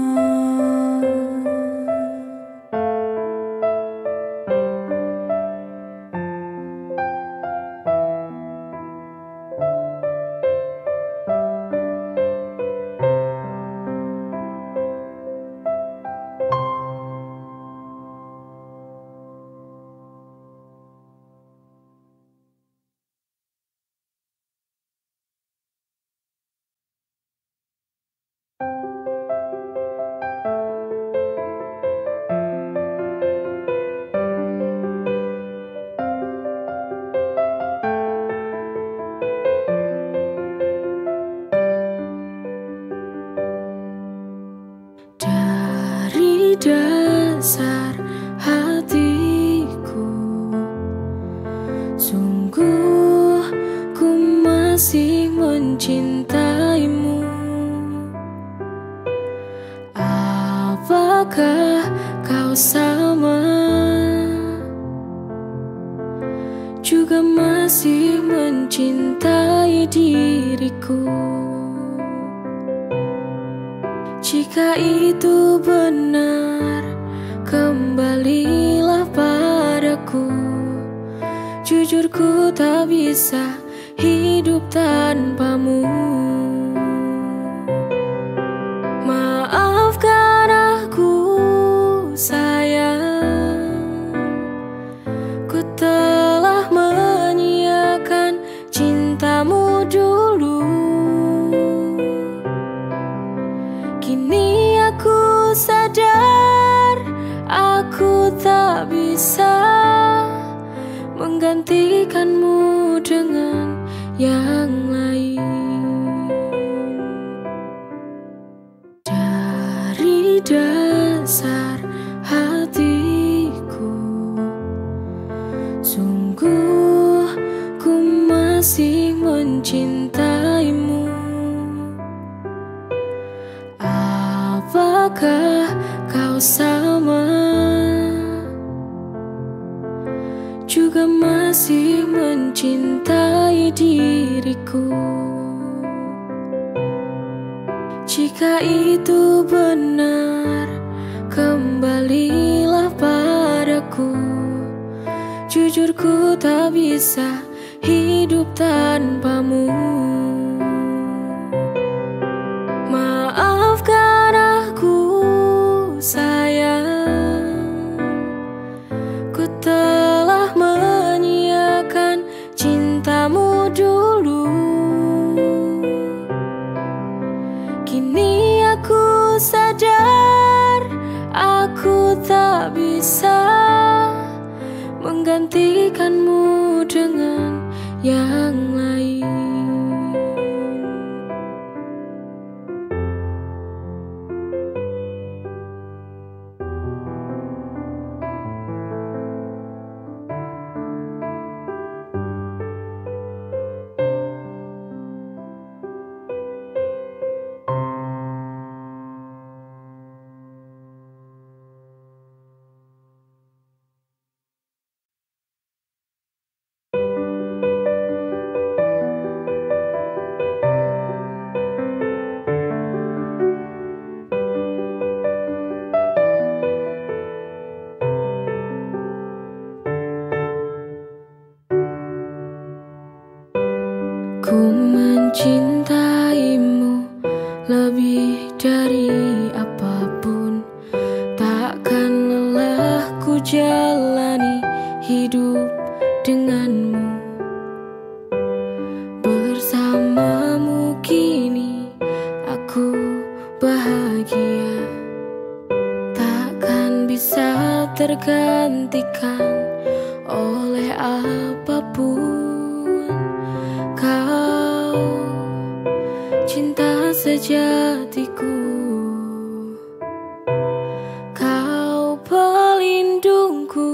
Dari dasar hatiku, sungguh ku masih mencintaimu. Apakah kau sama, juga masih mencintai diriku? Jika itu benar, kembalilah padaku. Jujur ku tak bisa hidup tanpamu. Maafkan aku sayang, ku telah menyia-nyiakan cintamu dulu. Kini aku sadar, aku tak bisa menggantikanmu dengan yang lain. Dari dasar hatiku, sungguh ku masih mencintaimu. Apakah kau sama, juga masih mencintai diriku? Jika itu benar, kembalilah padaku. Jujur ku tak bisa hidup tanpamu. Maafkan aku sayang, ku telah menyia-nyiakan cintamu dulu. Kini aku sadar, aku tak bisa menggantikanmu dengan yang lain. Ku mencintaimu lebih dari apapun. Takkan lelah ku jalani hidup denganmu. Bersamamu kini aku bahagia. Takkan bisa tergantikan oleh apapun. Kau cinta sejatiku, kau pelindungku.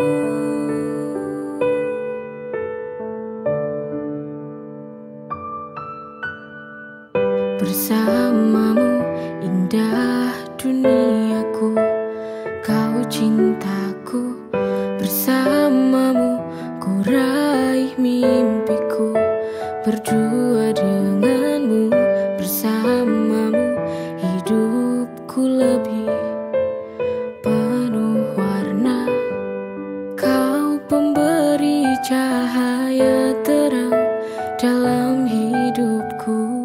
Bersamamu indah duniaku, kau cintaku. Bersamamu ku raih mimpiku. Berdua denganmu, bersamamu hidupku lebih penuh warna. Kau pemberi cahaya terang dalam hidupku.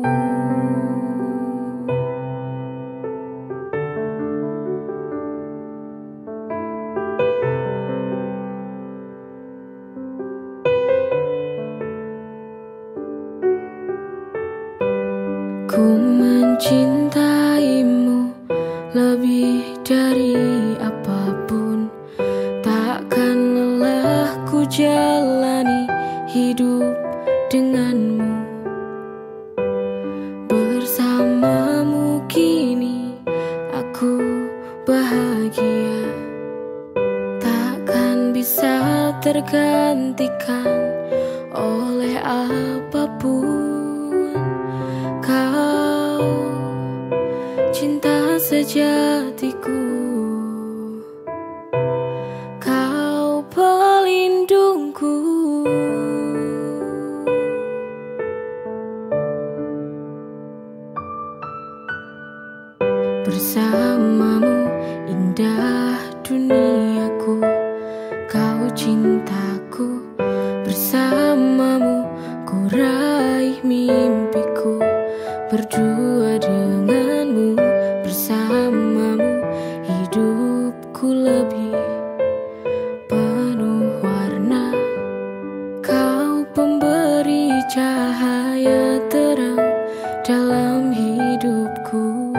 Ku mencintaimu lebih dari apapun. Takkan lelah ku jalani hidup denganmu. Bersamamu kini aku bahagia. Takkan bisa tergantikan oleh apapun. Kau cinta sejatiku, kau pelindungku. Bersamamu indah duniaku, kau cintaku. Bersamamu ku raih mimpiku. Berdua denganmu, bersamamu hidupku lebih penuh warna. Kau pemberi cahaya terang dalam hidupku.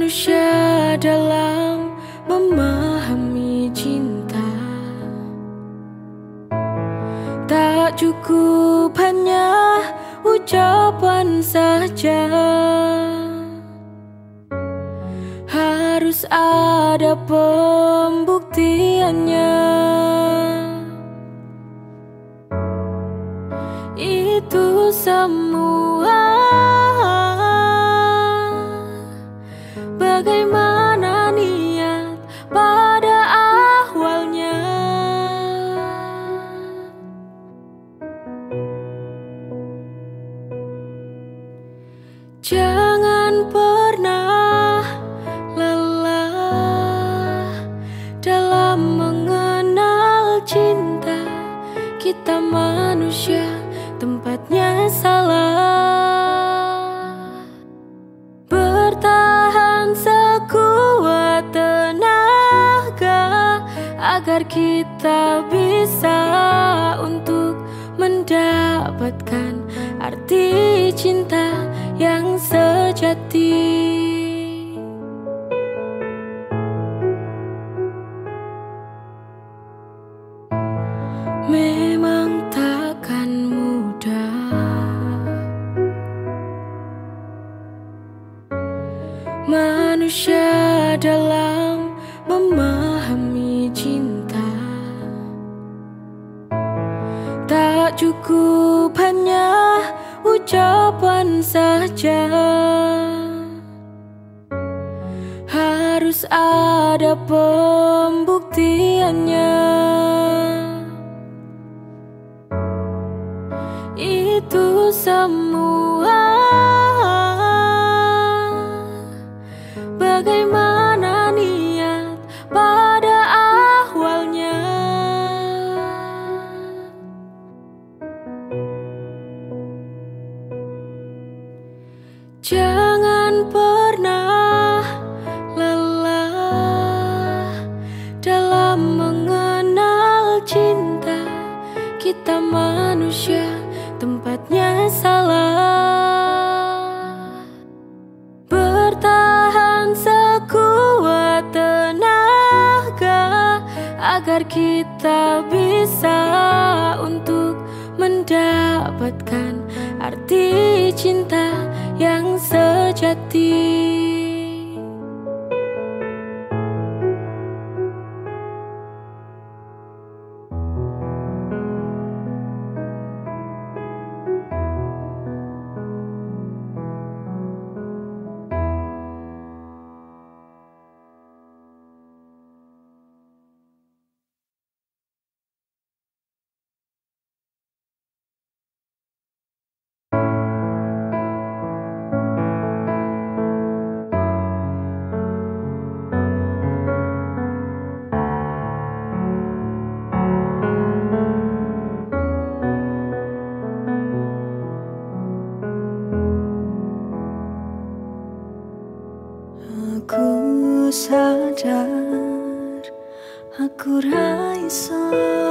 manusia dalam memahami cinta. Tak cukup hanya ucapan saja, harus ada pembuktiannya. Itu semua bagaimana niat pada awalnya. Jangan pernah lelah dalam mengenal cinta. Kita manusia tempatnya salah. Bertahan sekuat tenaga agar kita bisa untuk mendapatkan arti cinta yang sejati. Memang takkan mudah manusia dalam memahami cinta. Tak cukup hanya ucapan saja, harus ada pembuktiannya. Itu semua bagaimana niat pada awalnya. Jangan pernah lelah dalam mengenal cinta. Kita manusia tempatnya salah. Bertahan sekuat tenaga agar kita bisa untuk mendapatkan arti cinta yang sejati. Aku sadar aku ra iso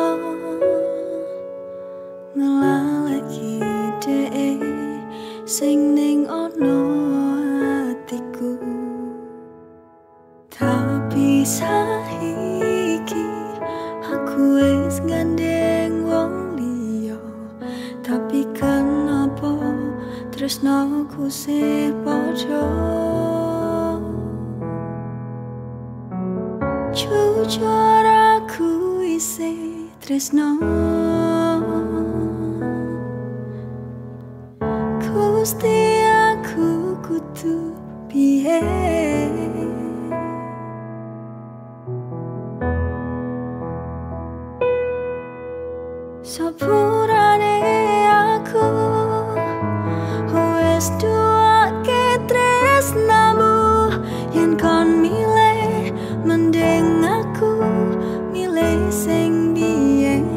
ngelaleki dhek sing ning ono atiku. Tapi saiki aku wis gandeng wong liya. Tapi kenapa tresnoku sih padha? Jujur aku isih tresno, Gusti aku kudu piye? Sepurane aku wis duake tresnamu yen kon milih mending aku milih sing biyen.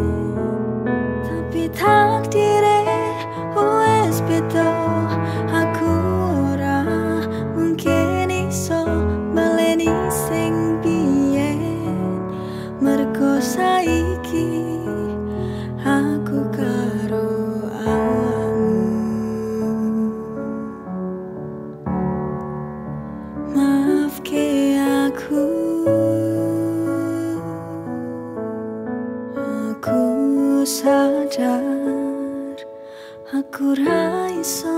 Tapi takdire wis beda, aku ora mungkin iso baleni sing biyen. Mergo saiki aku karo awakmu. iso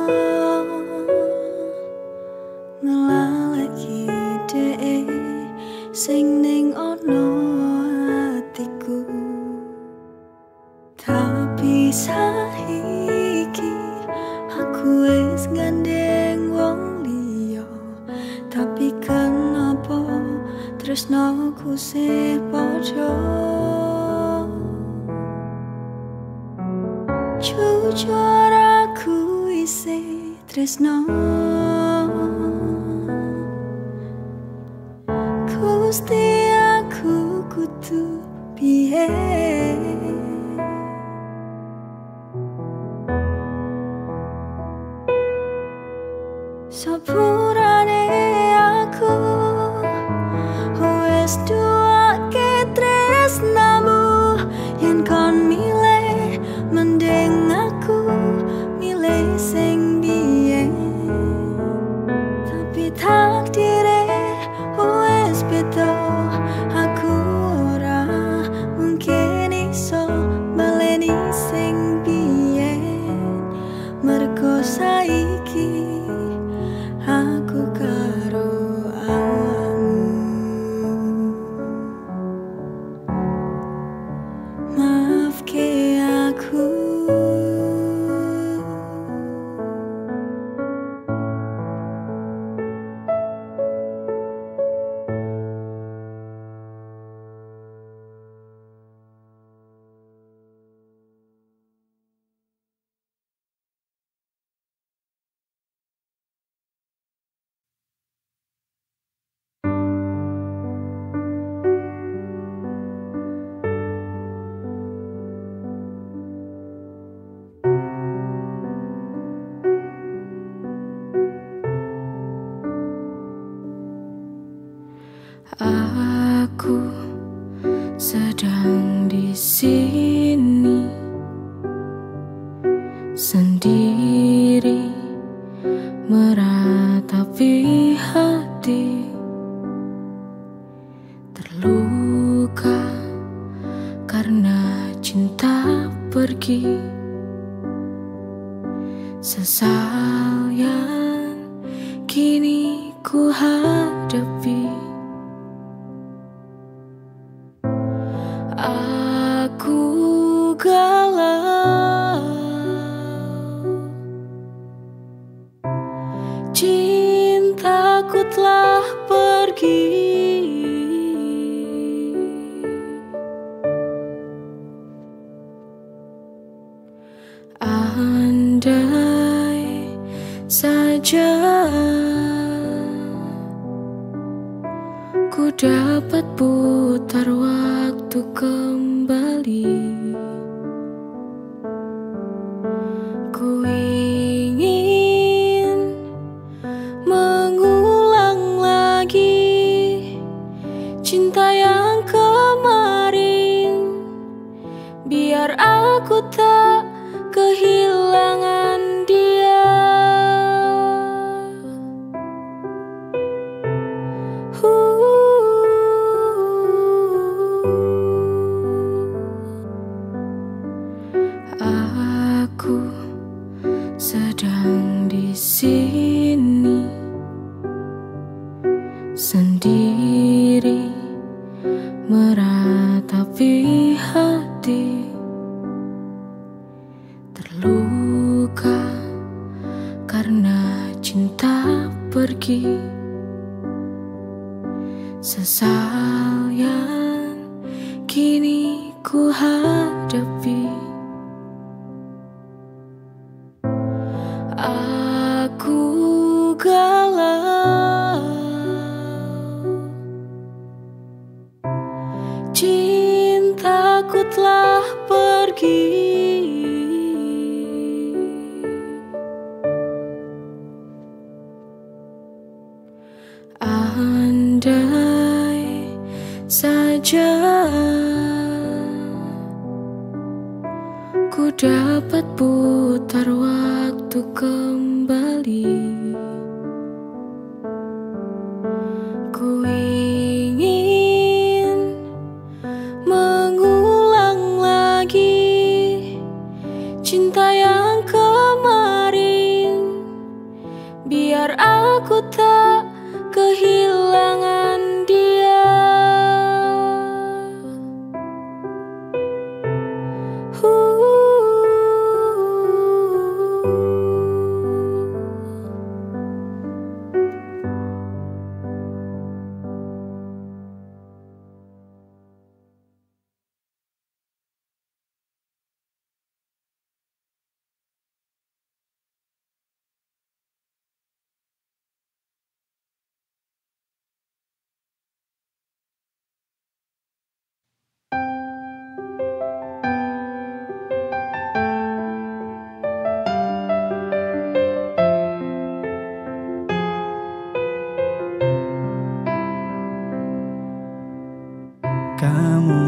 ngelaleki dee sing ning ono hatiku. Tapi saiki aku wis gandeng wong liya. Tapi kenapa tresnoku sih padha? Jujur aku isih tresno, Gusti aku kudu piye? Sepurane aku wis duake tresnamu, yen kon milih mending aku milih sing biyen. Tapi takdire wis beda, aku ora mungkin iso baleni sing biyen. Mergo saiki aku karo awakmu. Maafke aku. Aku sedang di sini sendiri meratapi hati terluka karena cinta pergi. Sesal yang kini ku hadapi. Aku galau, cintaku telah pergi. Andai saja ku dapat putar waktu kembali, ku ingin mengulang lagi cinta yang kemarin, biar aku tak kehilangan dia. Aku sedang di sini sendiri meratapi hati terluka karena cinta pergi. Sesal yang kini ku hadapi. Aku galau, cintaku telah pergi. Andai saja ku dapat putar waktu kembali, ku ingin mengulang lagi cinta yang kemarin, biar aku tak kehilangan dia. Kamu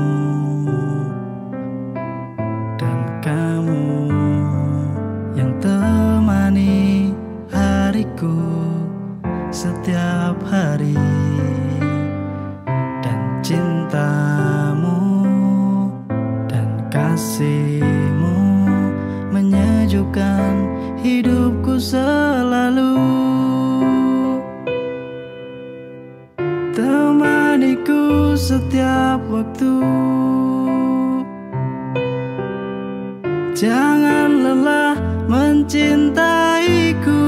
dan kamu yang temani hariku setiap hari, dan cintamu dan kasihmu menyejukkan hidupku selalu. Temaniku setiap waktu, jangan lelah mencintaiku.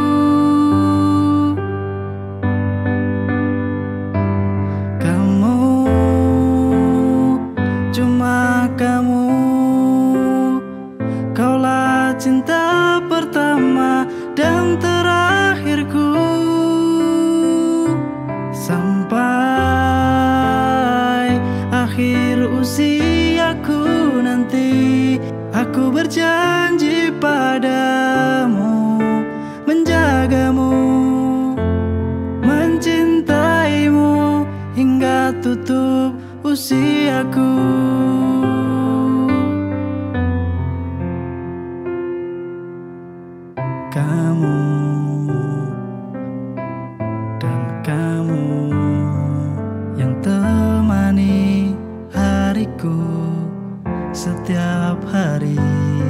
Kamu, cuma kamu, kaulah cinta pertama dan terakhirku. Sampai akhir usiaku nanti, aku berjanji padamu, menjagamu, mencintaimu hingga tutup usiaku. Kamu dan kamu yang temani hariku setiap hari,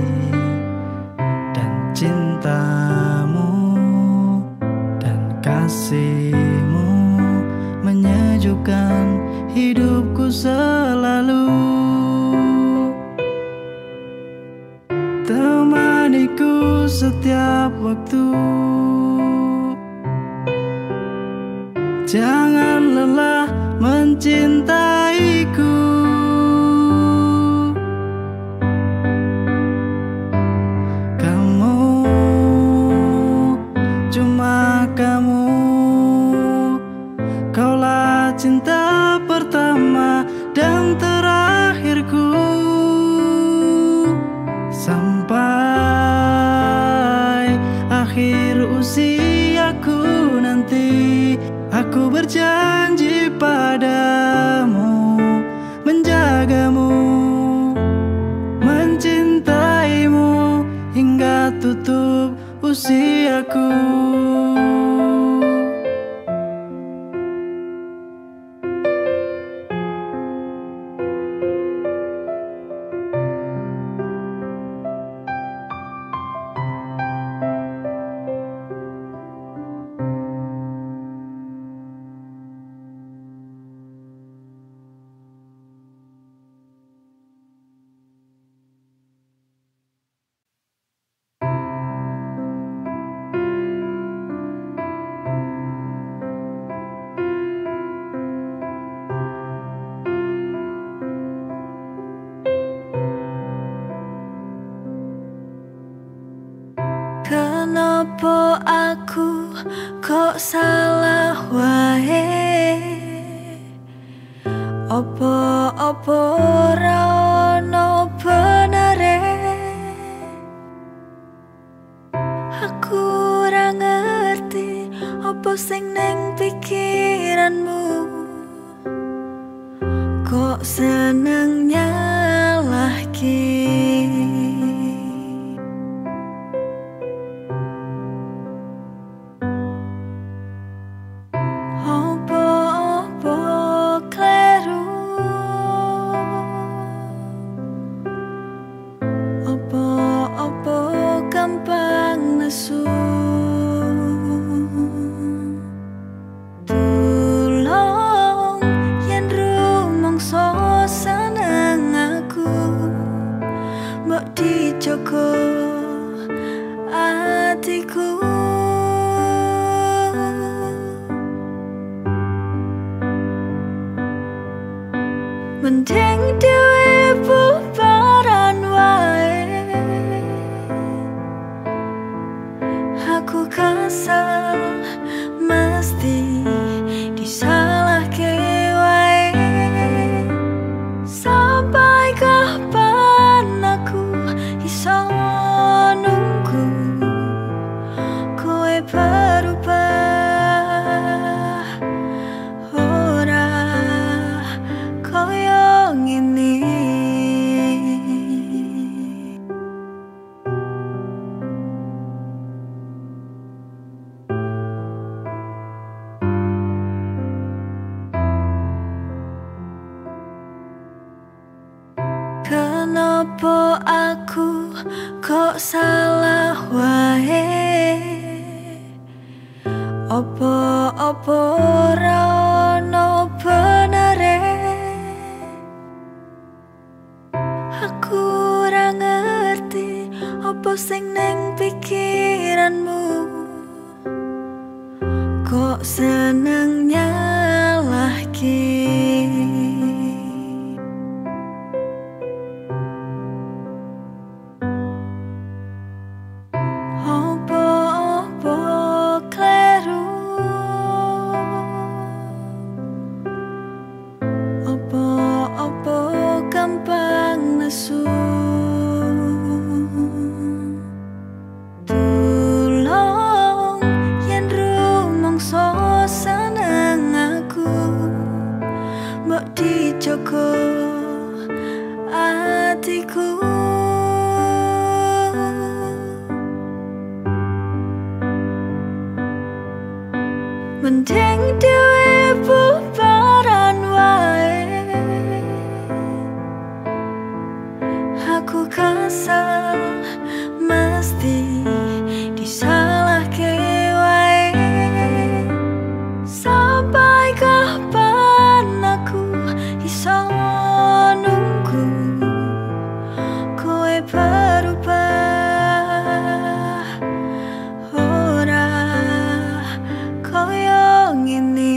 dan cintamu dan kasihmu menyejukkan hidupku selalu. Temaniku setiap waktu, jangan lelah mencintaiku. Kamu, cuma kamu, kaulah cinta pertama dan terakhirku. Sampai akhir usiaku nanti, aku berjanji padamu, menjagamu, mencintaimu hingga tutup usiaku. Kenapa aku kok salah wae? Apa ora ono benere? Aku ora ngerti apa sing ning pikiranmu, kok seneng nyalahke. Aku kesel mesti disalahke wae. Sampai kapan aku iso nunggu kowe berubah? Ora koyo ngene. Kenapa aku kok salah wae? Apa ora ono benere? Aku ora ngerti apa sing ning pikiranmu. Kok seneng nyalahke? Gampang nesu. Tulung yen rumangsa seneng aku, mbok dijogo atiku. Mending dhewe bubaran wae. Aku kesel mesti disalahke wae. Sampai kapan aku iso nunggu kowe berubah? Ora koyo ngene.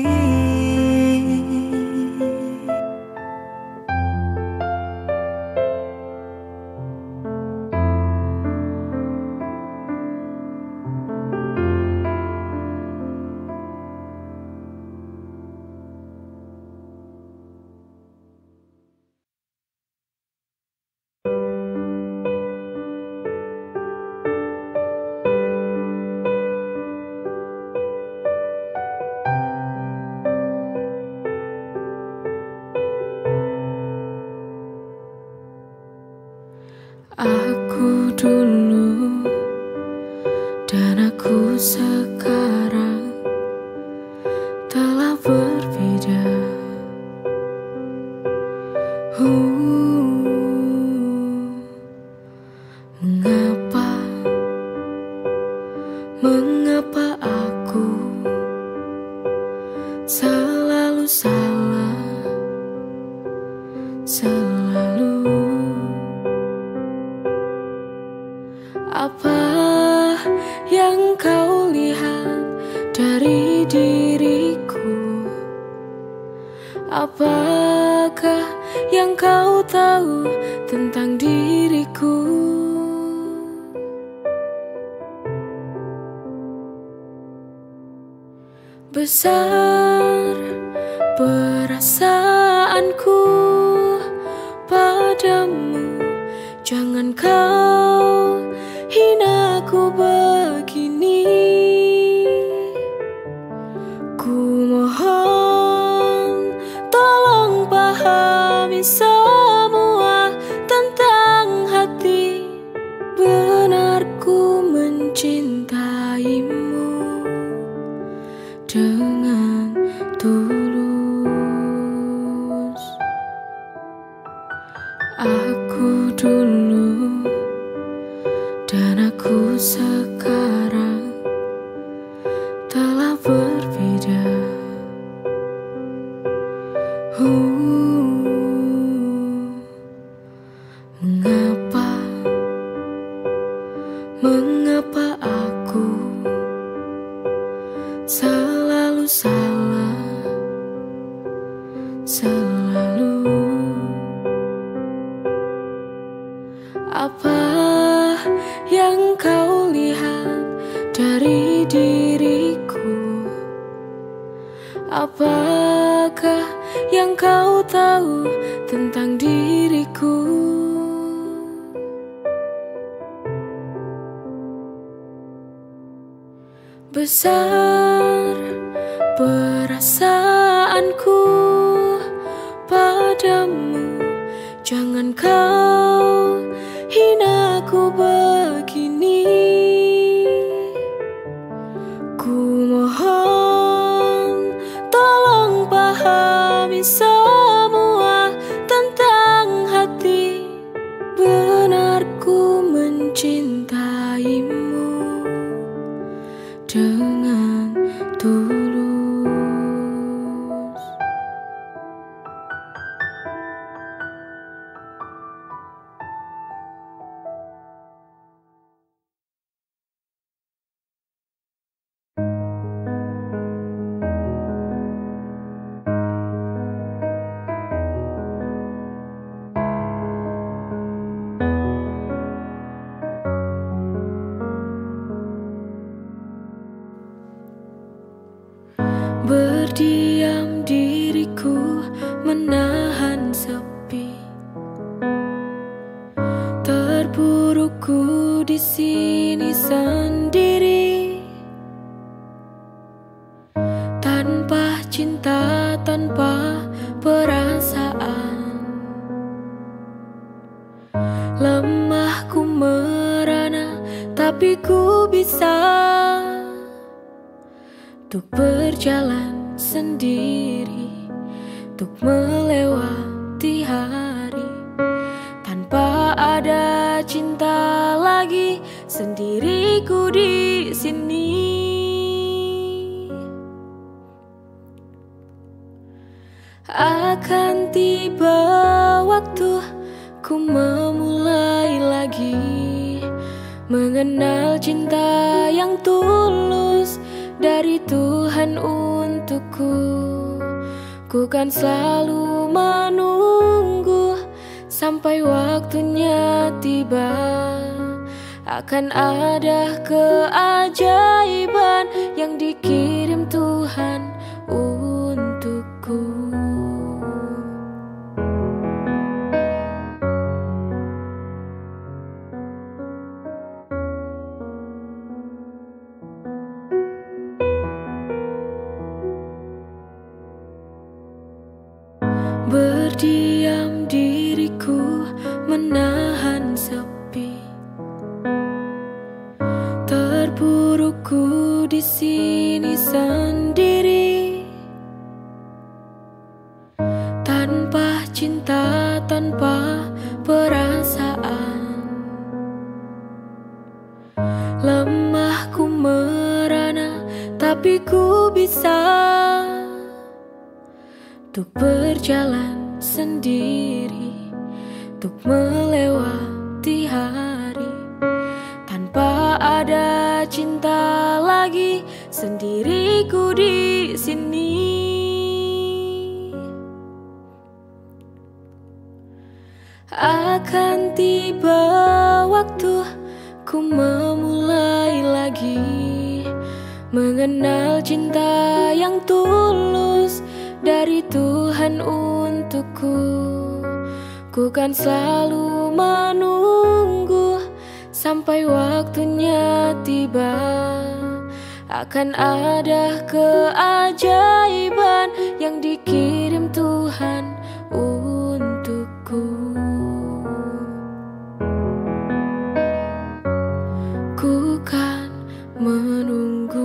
Aku dulu dan aku sekarang telah berbeda. Mengapa aku selalu salah, selalu. Apa yang kau lihat dari diriku? Apakah yang kau tahu tentang diriku? Besar perasaanku padamu, jangan kau hina aku begini. Ku mohon tolong pahami semua tentang hati. Benar ku mencintaimu dengan tulus. Aku dulu dan aku sekarang telah berbeda. Mengapa aku Apakah yang kau tahu tentang diriku? Besar perasaanku padamu, jangan kau hina aku begini. Ku mohon tolong pahami semua tentang hati. Benar ku mencintaimu dengan tulus. Berdiam diriku menahan sepi, terpurukku di sini sendiri, tanpa cinta, tanpa perasaan. Lemahku merana, tapi ku bisa untuk berjalan sendiri, untuk melewati hari tanpa ada cinta lagi. Sendiriku di sini. Akan tiba waktu ku memulai lagi mengenal cinta yang tulus dari Tuhan untukku. Ku kan selalu menunggu sampai waktunya tiba. Akan ada keajaiban yang dikirim Tuhan untukku. Berdiam diriku menahan sepi, terpurukku di sini sendiri, tanpa cinta, tanpa perasaan. Lemahku merana, tapi ku bisa untuk berjalan sendiri, untuk melewati hari tanpa ada cinta lagi. Sendiriku di sini. Akan tiba waktu ku memulai lagi mengenal cinta yang tulus dari Tuhan untukku. Ku kan selalu menunggu sampai waktunya tiba. Akan ada keajaiban yang dikirim Tuhan untukku. Ku kan menunggu.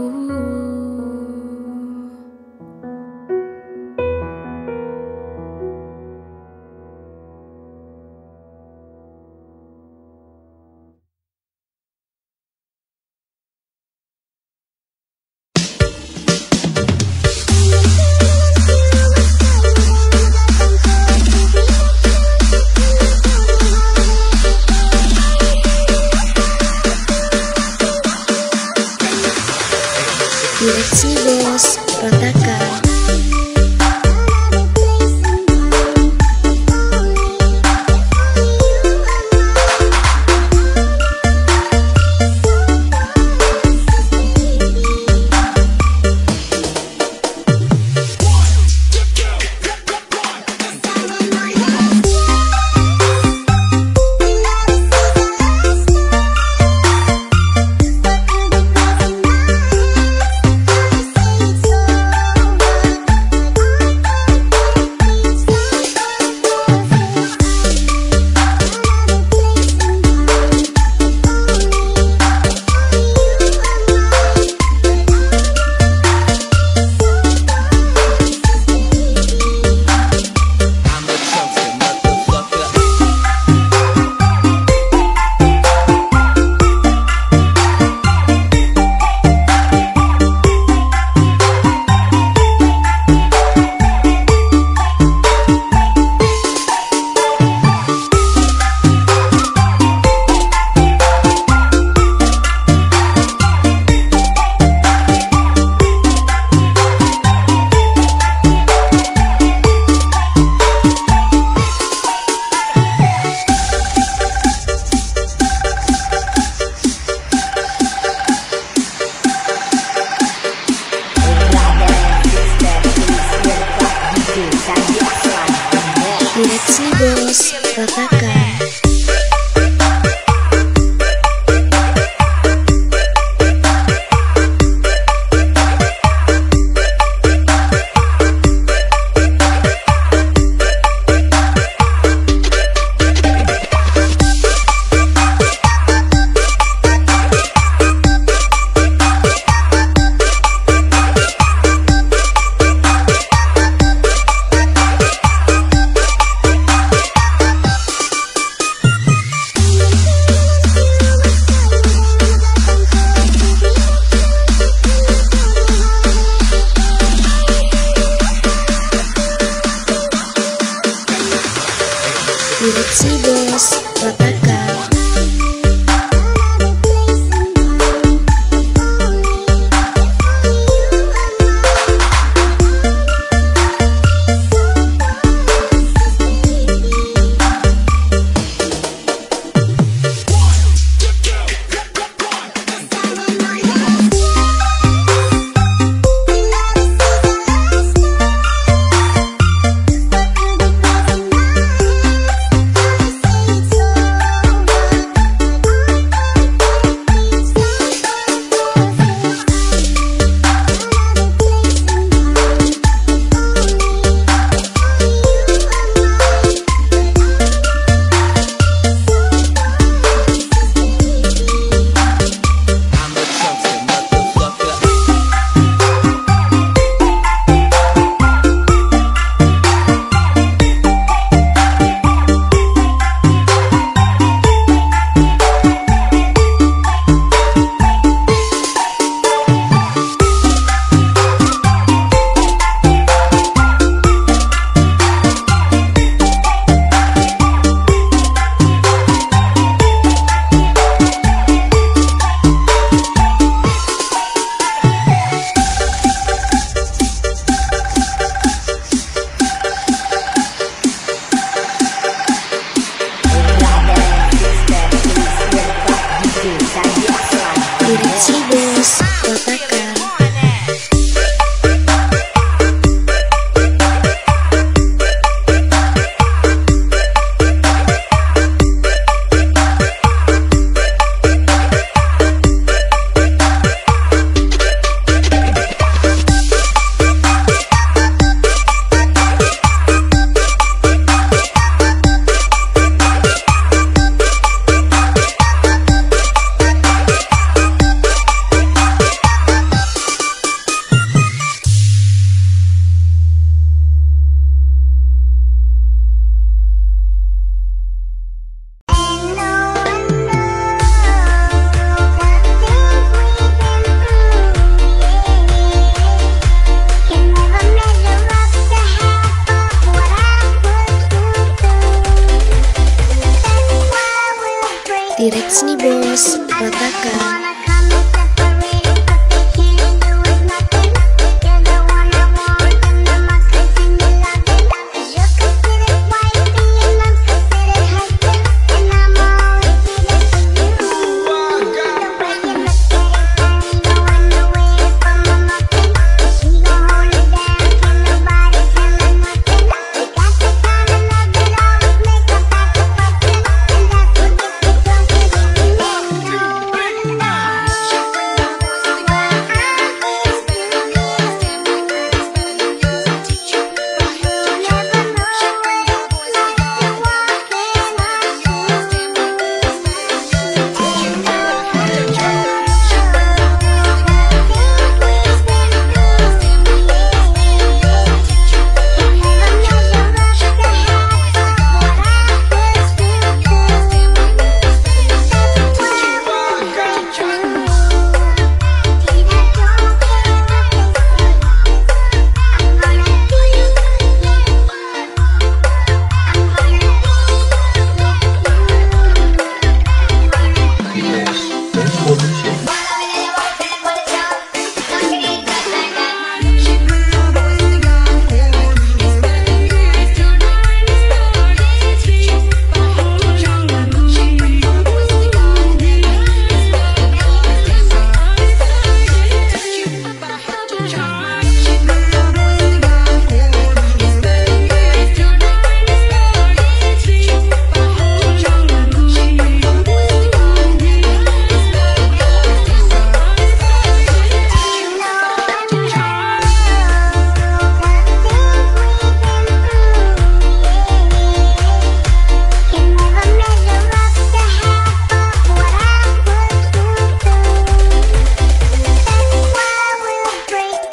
Direksi Bos Berantakan.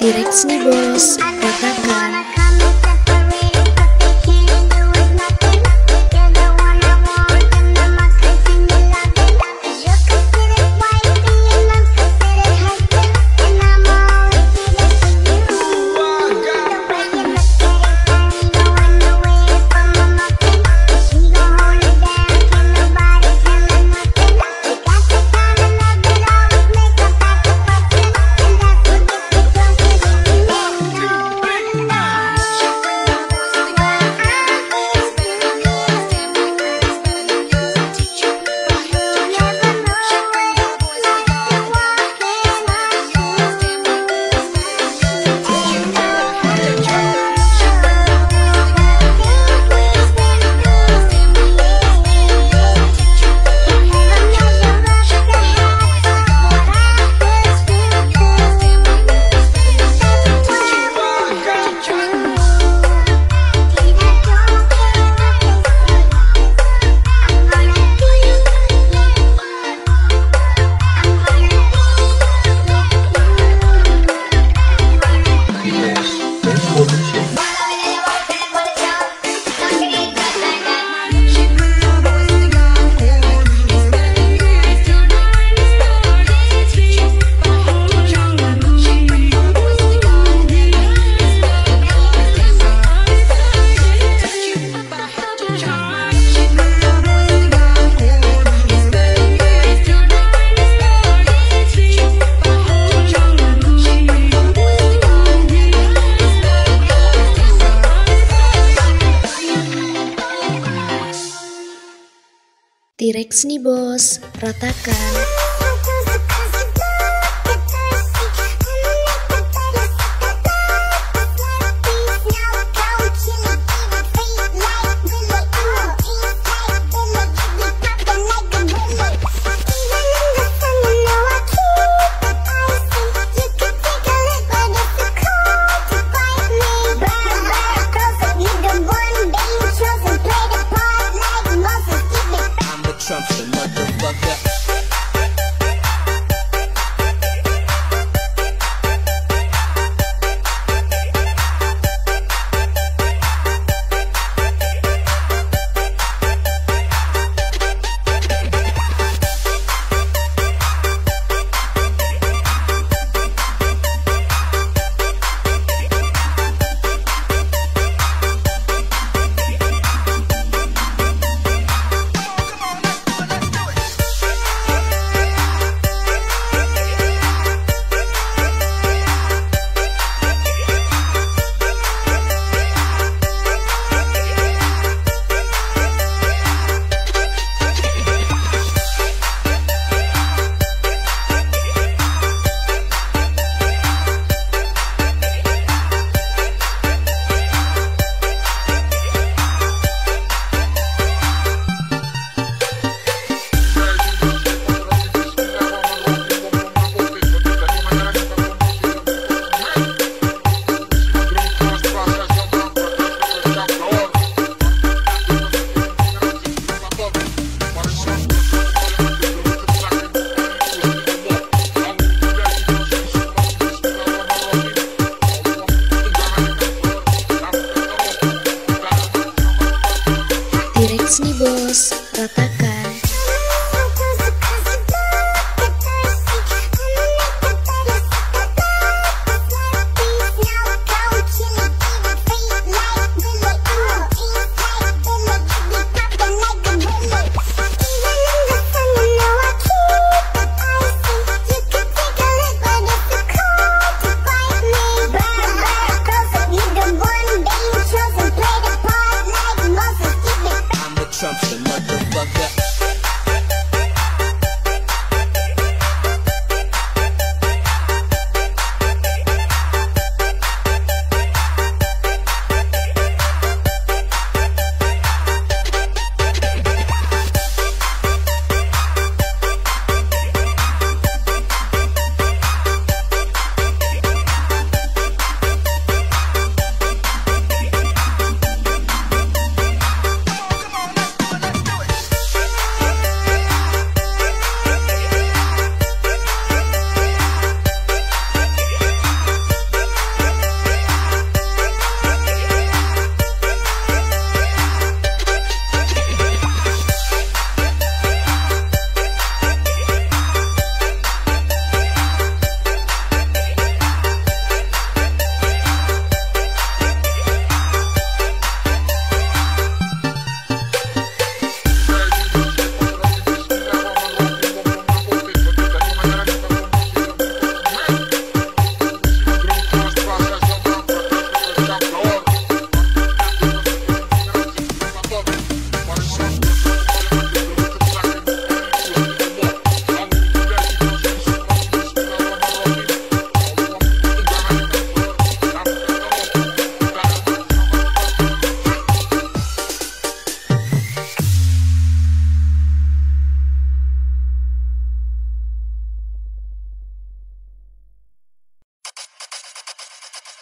T-Rex nih bos, ratakan. T-Rex nih bos, ratakan.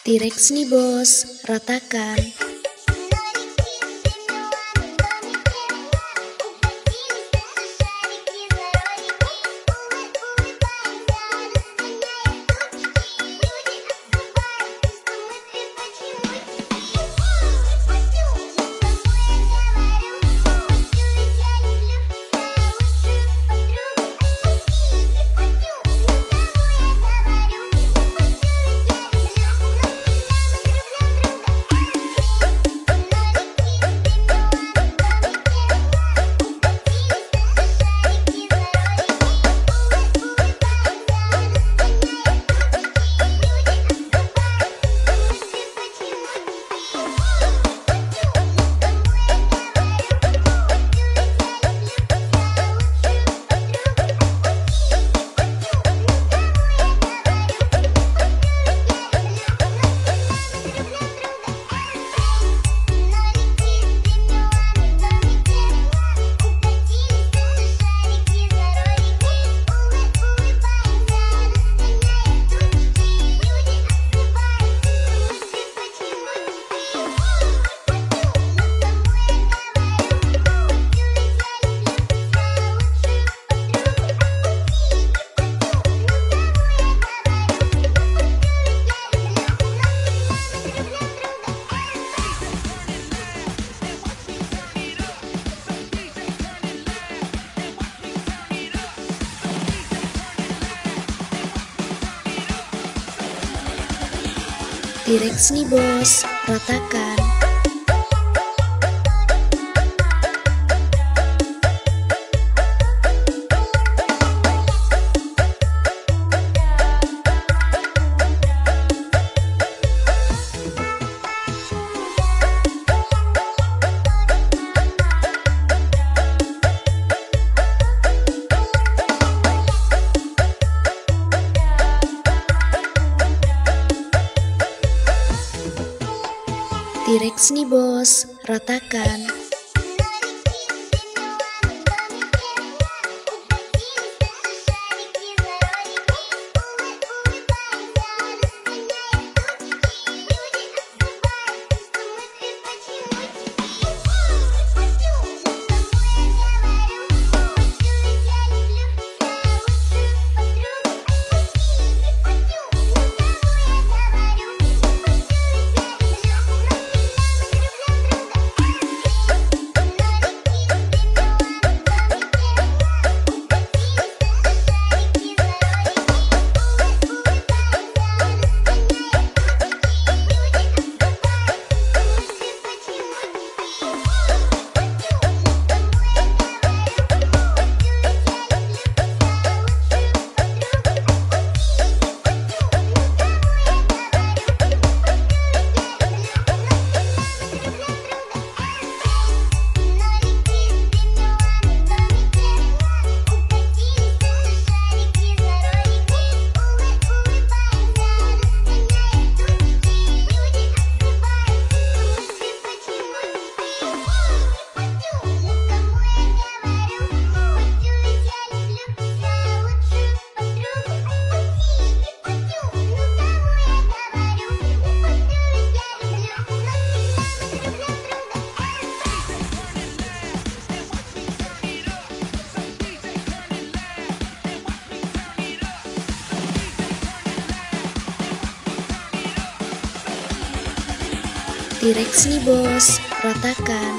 T-Rex nih bos, ratakan. T-Rex nih bos, ratakan. T-Rex nih bos, ratakan. T-Rex nih bos, ratakan.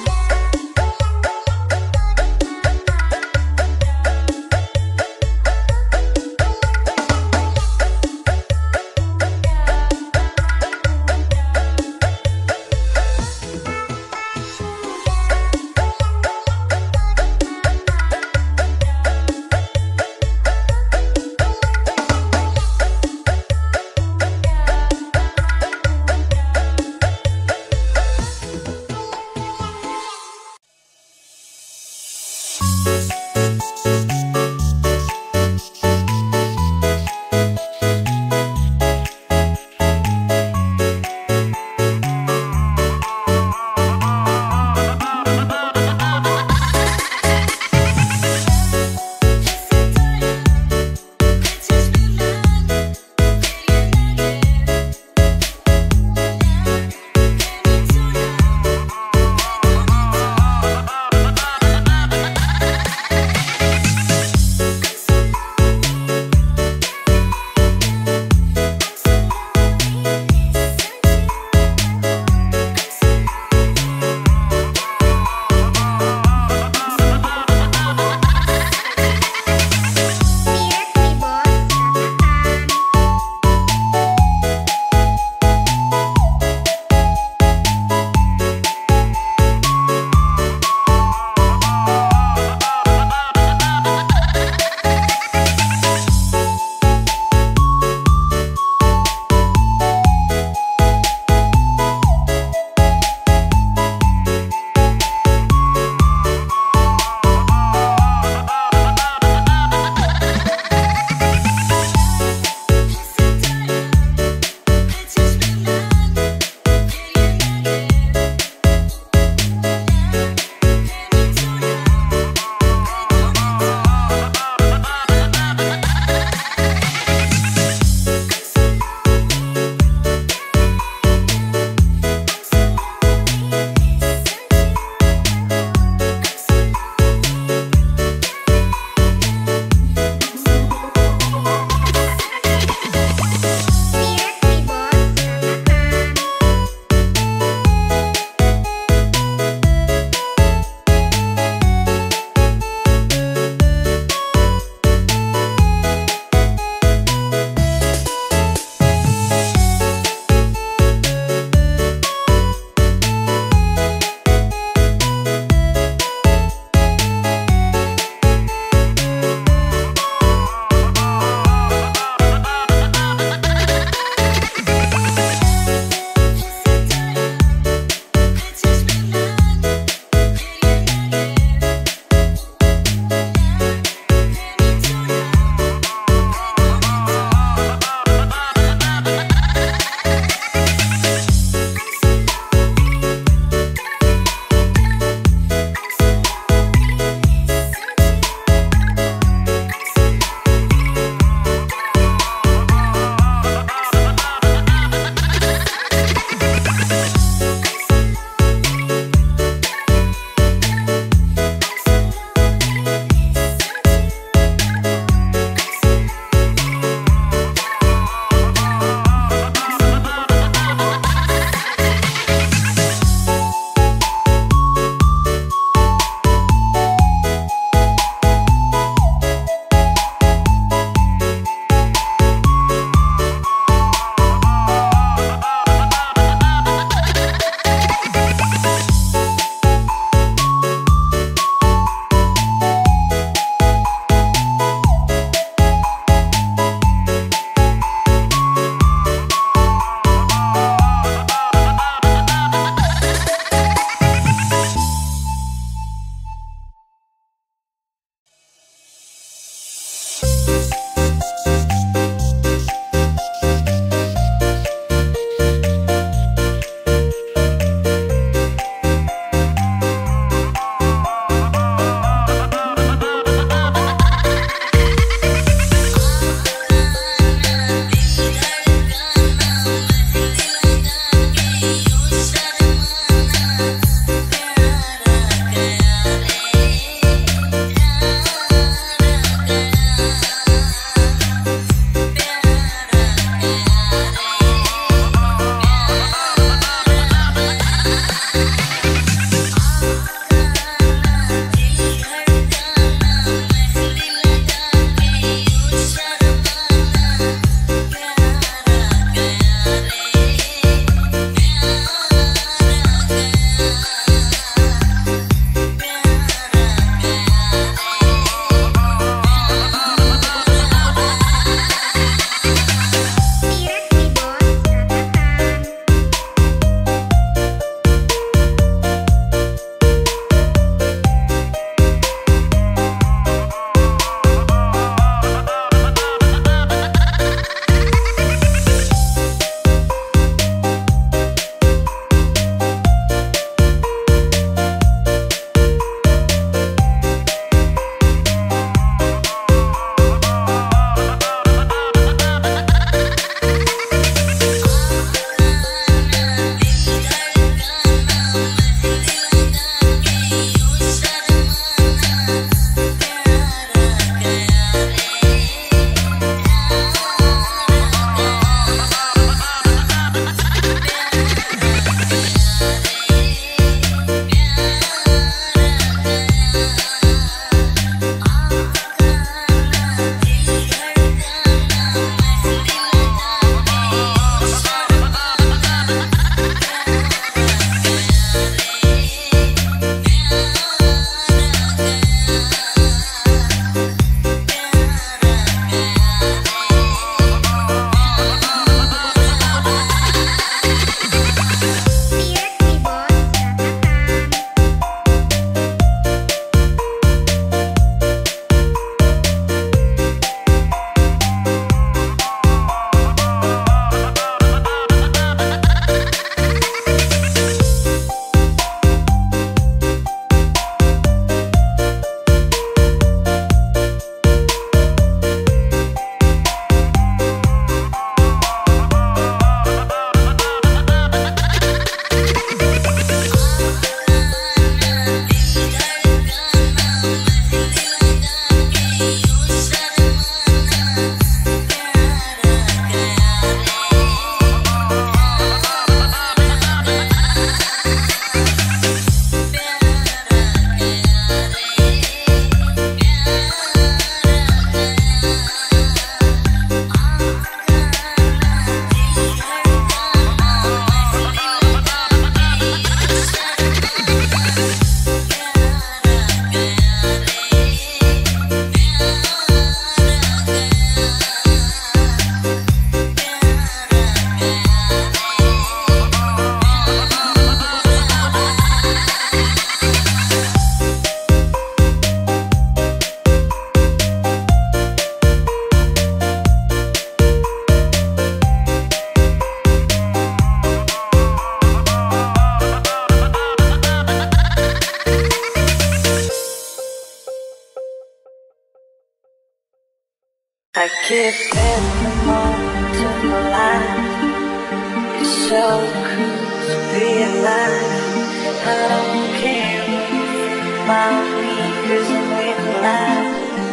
give every moment of my life. It's so cool to be alive. I don't care what you think about me, 'cause I'm with life.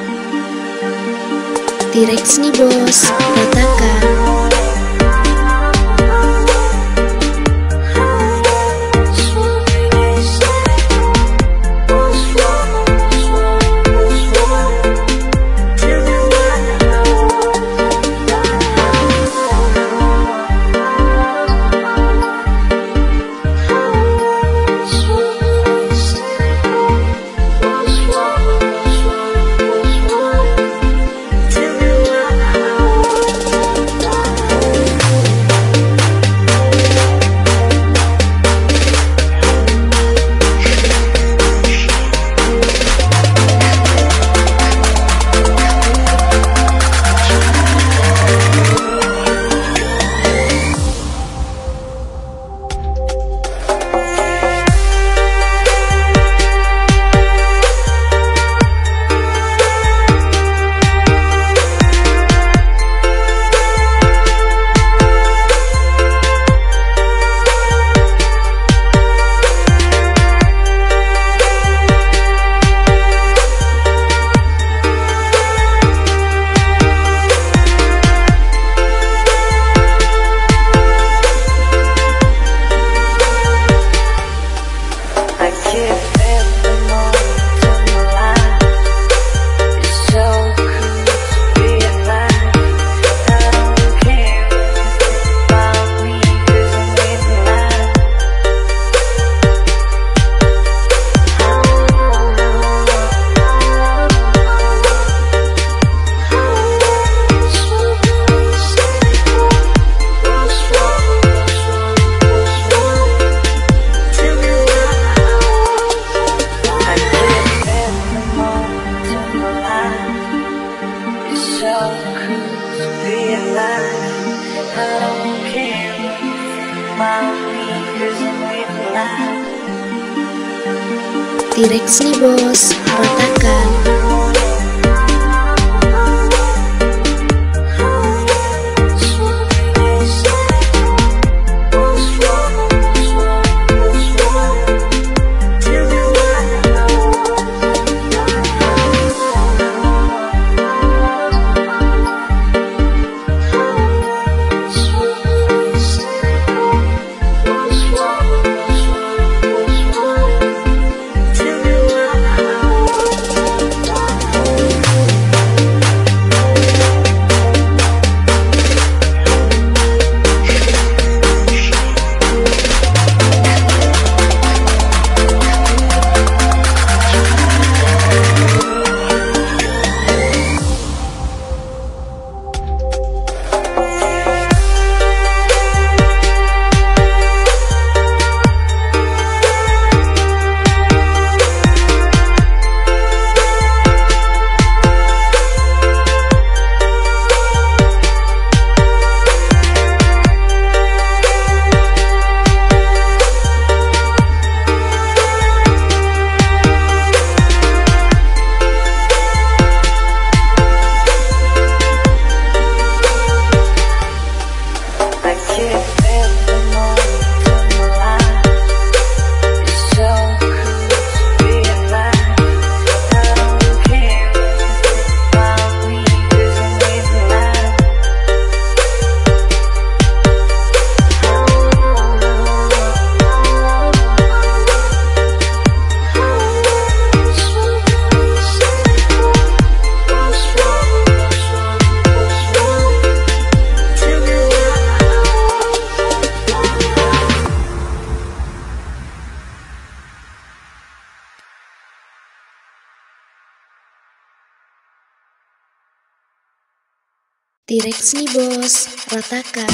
T-Rex nih bos, ratakan. T-Rex nih bos, ratakan. T-Rex nih bos, ratakan.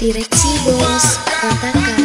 Direksi Bos Ratakan.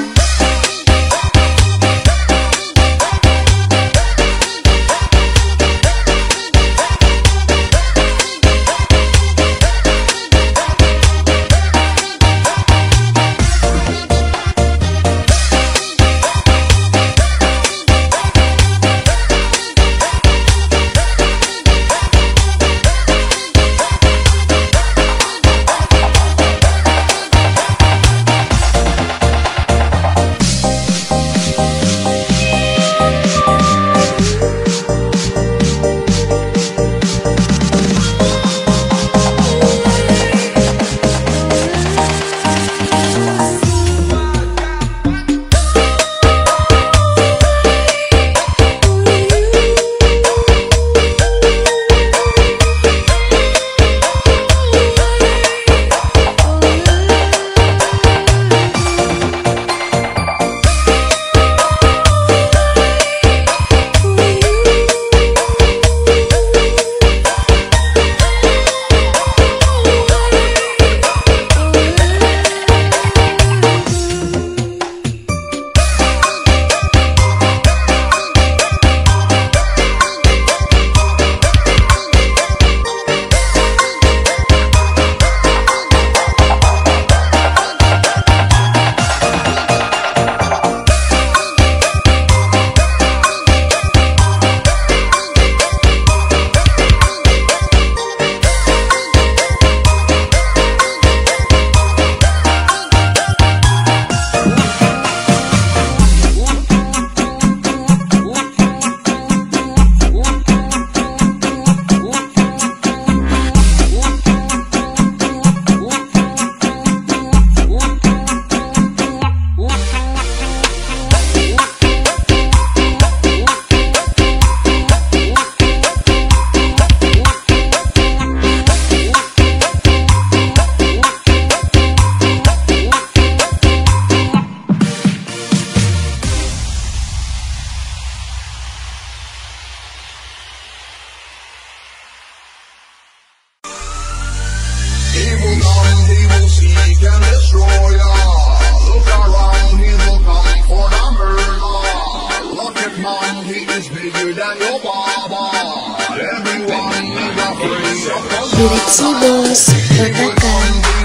Direksi Bos Ratakan.